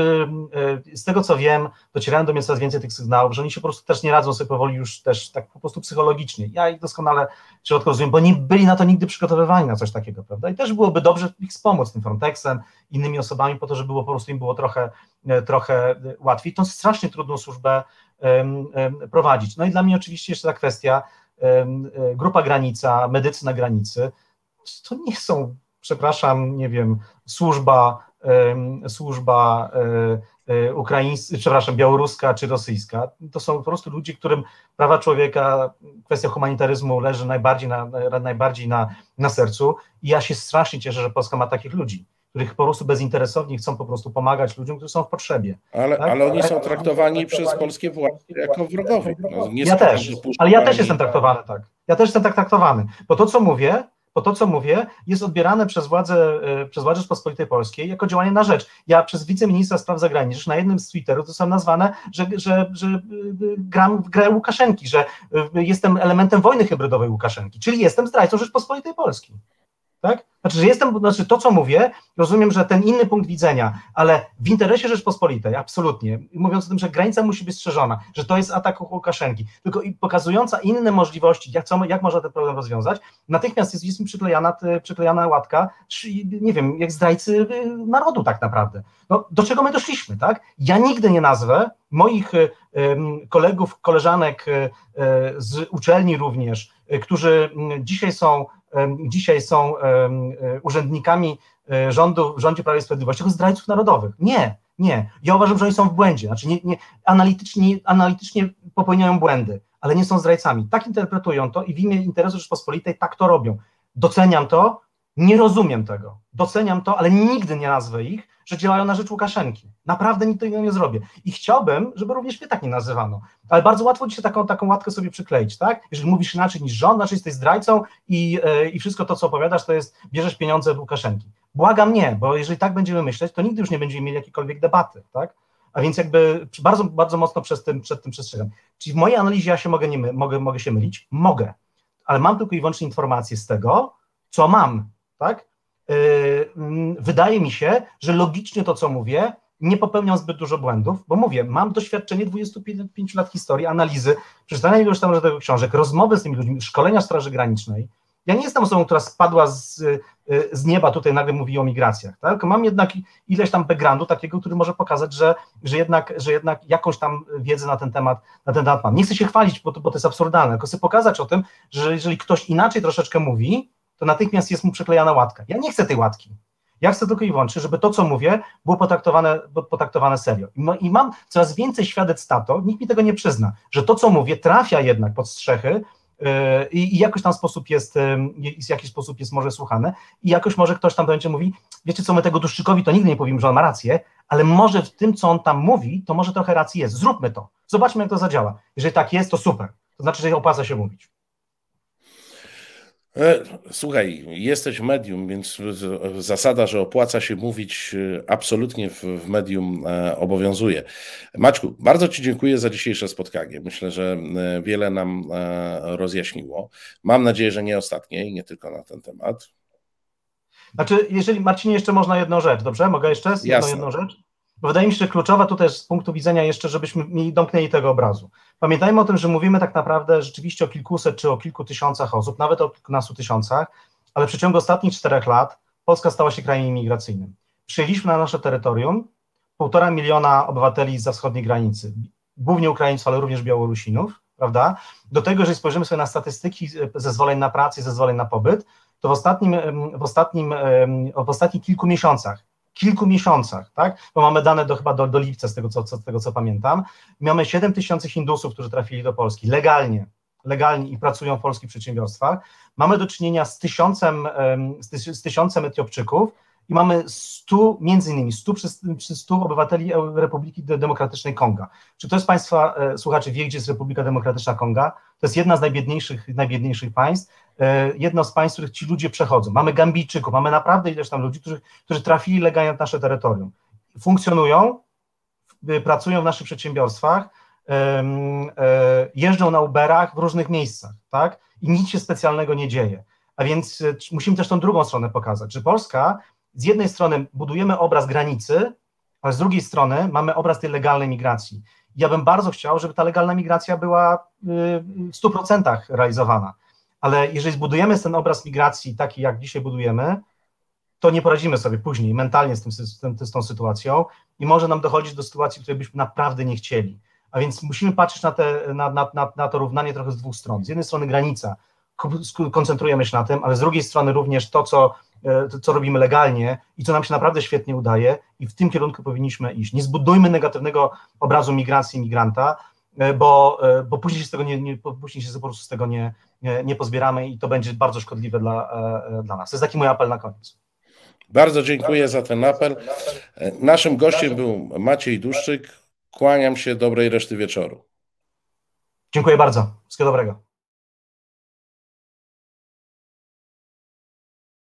S2: z tego co wiem, docierają do mnie coraz więcej tych sygnałów, że oni się po prostu też nie radzą sobie powoli już też tak po prostu psychologicznie. Ja ich doskonale w środku rozumiem, bo nie byli na to nigdy przygotowywani na coś takiego, prawda? I też byłoby dobrze ich wspomóc tym Frontexem, innymi osobami po to, żeby było po prostu im było trochę, trochę łatwiej. Tą strasznie trudną służbę um, um, prowadzić. No i dla mnie oczywiście jeszcze ta kwestia um, grupa granica, medycy na granicy, to nie są, przepraszam, nie wiem, służba służba ukraińska, przepraszam, białoruska czy rosyjska. To są po prostu ludzie, którym prawa człowieka, kwestia humanitaryzmu leży najbardziej na, najbardziej na, na sercu i ja się strasznie cieszę, że Polska ma takich ludzi, których po prostu bezinteresownie chcą po prostu pomagać ludziom, którzy są w potrzebie.
S1: Ale,
S2: tak?
S1: ale oni
S2: ale,
S1: są traktowani przez polskie władze jako wrogowie. No, nie
S2: ja też, ale ja też jestem traktowany tak. Ja też jestem tak traktowany, bo to, co mówię, Bo to, co mówię, jest odbierane przez władze, przez władze Rzeczypospolitej Polskiej jako działanie na rzecz. Ja przez wiceministra spraw zagranicznych na jednym z Twitterów to są nazwane, że, że, że gram w grę Łukaszenki, że jestem elementem wojny hybrydowej Łukaszenki, czyli jestem zdrajcą Rzeczypospolitej Polskiej. Tak? Znaczy, że jestem, znaczy to, co mówię, rozumiem, że ten inny punkt widzenia, ale w interesie Rzeczpospolitej, absolutnie, mówiąc o tym, że granica musi być strzeżona, że to jest atak Łukaszenki, tylko pokazująca inne możliwości, jak, co, jak można ten problem rozwiązać, natychmiast jest, jest mi przyklejana, przyklejana łatka, nie wiem, jak zdrajcy narodu tak naprawdę. No, do czego my doszliśmy, tak? Ja nigdy nie nazwę moich um, kolegów, koleżanek um, z uczelni również, um, którzy um, dzisiaj są dzisiaj są um, urzędnikami rządu, w rządzie Prawa i Sprawiedliwości, jako zdrajców narodowych. Nie, nie. Ja uważam, że oni są w błędzie, znaczy nie, nie, analitycznie, analitycznie popełniają błędy, ale nie są zdrajcami. Tak interpretują to i w imię interesu Rzeczpospolitej tak to robią. Doceniam to, nie rozumiem tego. Doceniam to, ale nigdy nie nazwę ich, że działają na rzecz Łukaszenki. Naprawdę nigdy tego nie zrobię. I chciałbym, żeby również mnie tak nie nazywano. Ale bardzo łatwo ci się taką, taką łatkę sobie przykleić, tak? Jeżeli mówisz inaczej niż rząd, znaczy jesteś zdrajcą i, yy, i wszystko to, co opowiadasz, to jest, bierzesz pieniądze od Łukaszenki. Błagam nie, bo jeżeli tak będziemy myśleć, to nigdy już nie będziemy mieli jakiejkolwiek debaty, tak? A więc jakby bardzo, bardzo mocno przed tym, przed tym przestrzegam. Czyli w mojej analizie ja się mogę, nie my, mogę, mogę się mylić? Mogę. Ale mam tylko i wyłącznie informacje z tego, co mam, tak? Wydaje mi się, że logicznie to, co mówię, nie popełniam zbyt dużo błędów, bo mówię, mam doświadczenie dwudziestu pięciu lat historii, analizy, przeczytania iluś tam tego książek, rozmowy z tymi ludźmi, szkolenia Straży Granicznej. Ja nie jestem osobą, która spadła z, z nieba, tutaj nagle mówi o migracjach, tak? Tylko mam jednak ileś tam backgroundu takiego, który może pokazać, że, że, jednak, że jednak jakąś tam wiedzę na ten temat, na ten temat mam. Nie chcę się chwalić, bo to, bo to jest absurdalne, tylko chcę pokazać o tym, że jeżeli ktoś inaczej troszeczkę mówi, to natychmiast jest mu przyklejana łatka. Ja nie chcę tej łatki. Ja chcę tylko i wyłącznie, żeby to, co mówię, było potraktowane, potraktowane serio. I mam coraz więcej świadectw na to, nikt mi tego nie przyzna, że to, co mówię, trafia jednak pod strzechy yy, i jakoś tam sposób jest, yy, w jakiś sposób jest może słuchane i jakoś może ktoś tam będzie mówi, wiecie co, my tego Duszczykowi to nigdy nie powiemy, że on ma rację, ale może w tym, co on tam mówi, to może trochę racji jest. Zróbmy to. Zobaczmy, jak to zadziała. Jeżeli tak jest, to super. To znaczy, że opłaca się mówić.
S1: Słuchaj, jesteś medium, więc zasada, że opłaca się mówić, absolutnie w, w medium obowiązuje. Maćku, bardzo Ci dziękuję za dzisiejsze spotkanie. Myślę, że wiele nam rozjaśniło. Mam nadzieję, że nie ostatnie i nie tylko na ten temat.
S2: Znaczy, jeżeli Marcinie, jeszcze można jedną rzecz, dobrze? Mogę jeszcze jedną, jedną rzecz? Bo wydaje mi się, że kluczowa tutaj z punktu widzenia jeszcze, żebyśmy nie domknęli tego obrazu. Pamiętajmy o tym, że mówimy tak naprawdę rzeczywiście o kilkuset czy o kilku tysiącach osób, nawet o kilkunastu tysiącach, ale w przeciągu ostatnich czterech lat Polska stała się krajem imigracyjnym. Przyjęliśmy na nasze terytorium półtora miliona obywateli zza wschodniej granicy, głównie Ukraińców, ale również Białorusinów, prawda? Do tego, jeżeli spojrzymy sobie na statystyki zezwoleń na pracę i zezwoleń na pobyt, to w ostatnim, w ostatnim, w ostatnich kilku miesiącach kilku miesiącach, tak? Bo mamy dane do, chyba do, do lipca, z tego co, co, z tego co pamiętam, mamy siedem tysięcy Hindusów, którzy trafili do Polski legalnie, legalnie i pracują w polskich przedsiębiorstwach. Mamy do czynienia z tysiącem, z, z tysiącem Etiopczyków i mamy stu, między innymi stu przy stu obywateli Republiki Demokratycznej Konga. Czy ktoś z Państwa, e, słuchaczy, wie, gdzie jest Republika Demokratyczna Konga? To jest jedna z najbiedniejszych, najbiedniejszych państw, e, jedno z państw, w których ci ludzie przechodzą. Mamy Gambijczyków, mamy naprawdę ileś tam ludzi, którzy, którzy trafili legalnie na nasze terytorium. Funkcjonują, pracują w naszych przedsiębiorstwach jeżdżą na Uberach w różnych miejscach, tak? I nic się specjalnego nie dzieje. A więc musimy też tą drugą stronę pokazać, że Polska z jednej strony budujemy obraz granicy, ale z drugiej strony mamy obraz tej legalnej migracji. Ja bym bardzo chciał, żeby ta legalna migracja była w stu procentach realizowana, ale jeżeli zbudujemy ten obraz migracji taki, jak dzisiaj budujemy, to nie poradzimy sobie później mentalnie z, tym, z, tym, z tą sytuacją i może nam dochodzić do sytuacji, której byśmy naprawdę nie chcieli. A więc musimy patrzeć na, te, na, na, na, na to równanie trochę z dwóch stron. Z jednej strony granica, koncentrujemy się na tym, ale z drugiej strony również to, co, to, co robimy legalnie i co nam się naprawdę świetnie udaje i w tym kierunku powinniśmy iść. Nie zbudujmy negatywnego obrazu migracji migranta, bo, bo później się z tego nie, nie, później się po prostu z tego nie, nie, nie pozbieramy i to będzie bardzo szkodliwe dla, dla nas. To jest taki mój apel na koniec.
S1: Bardzo dziękuję za ten apel. Naszym gościem był Maciej Duszczyk. Kłaniam się, dobrej reszty wieczoru.
S2: Dziękuję bardzo. Wszystkiego dobrego.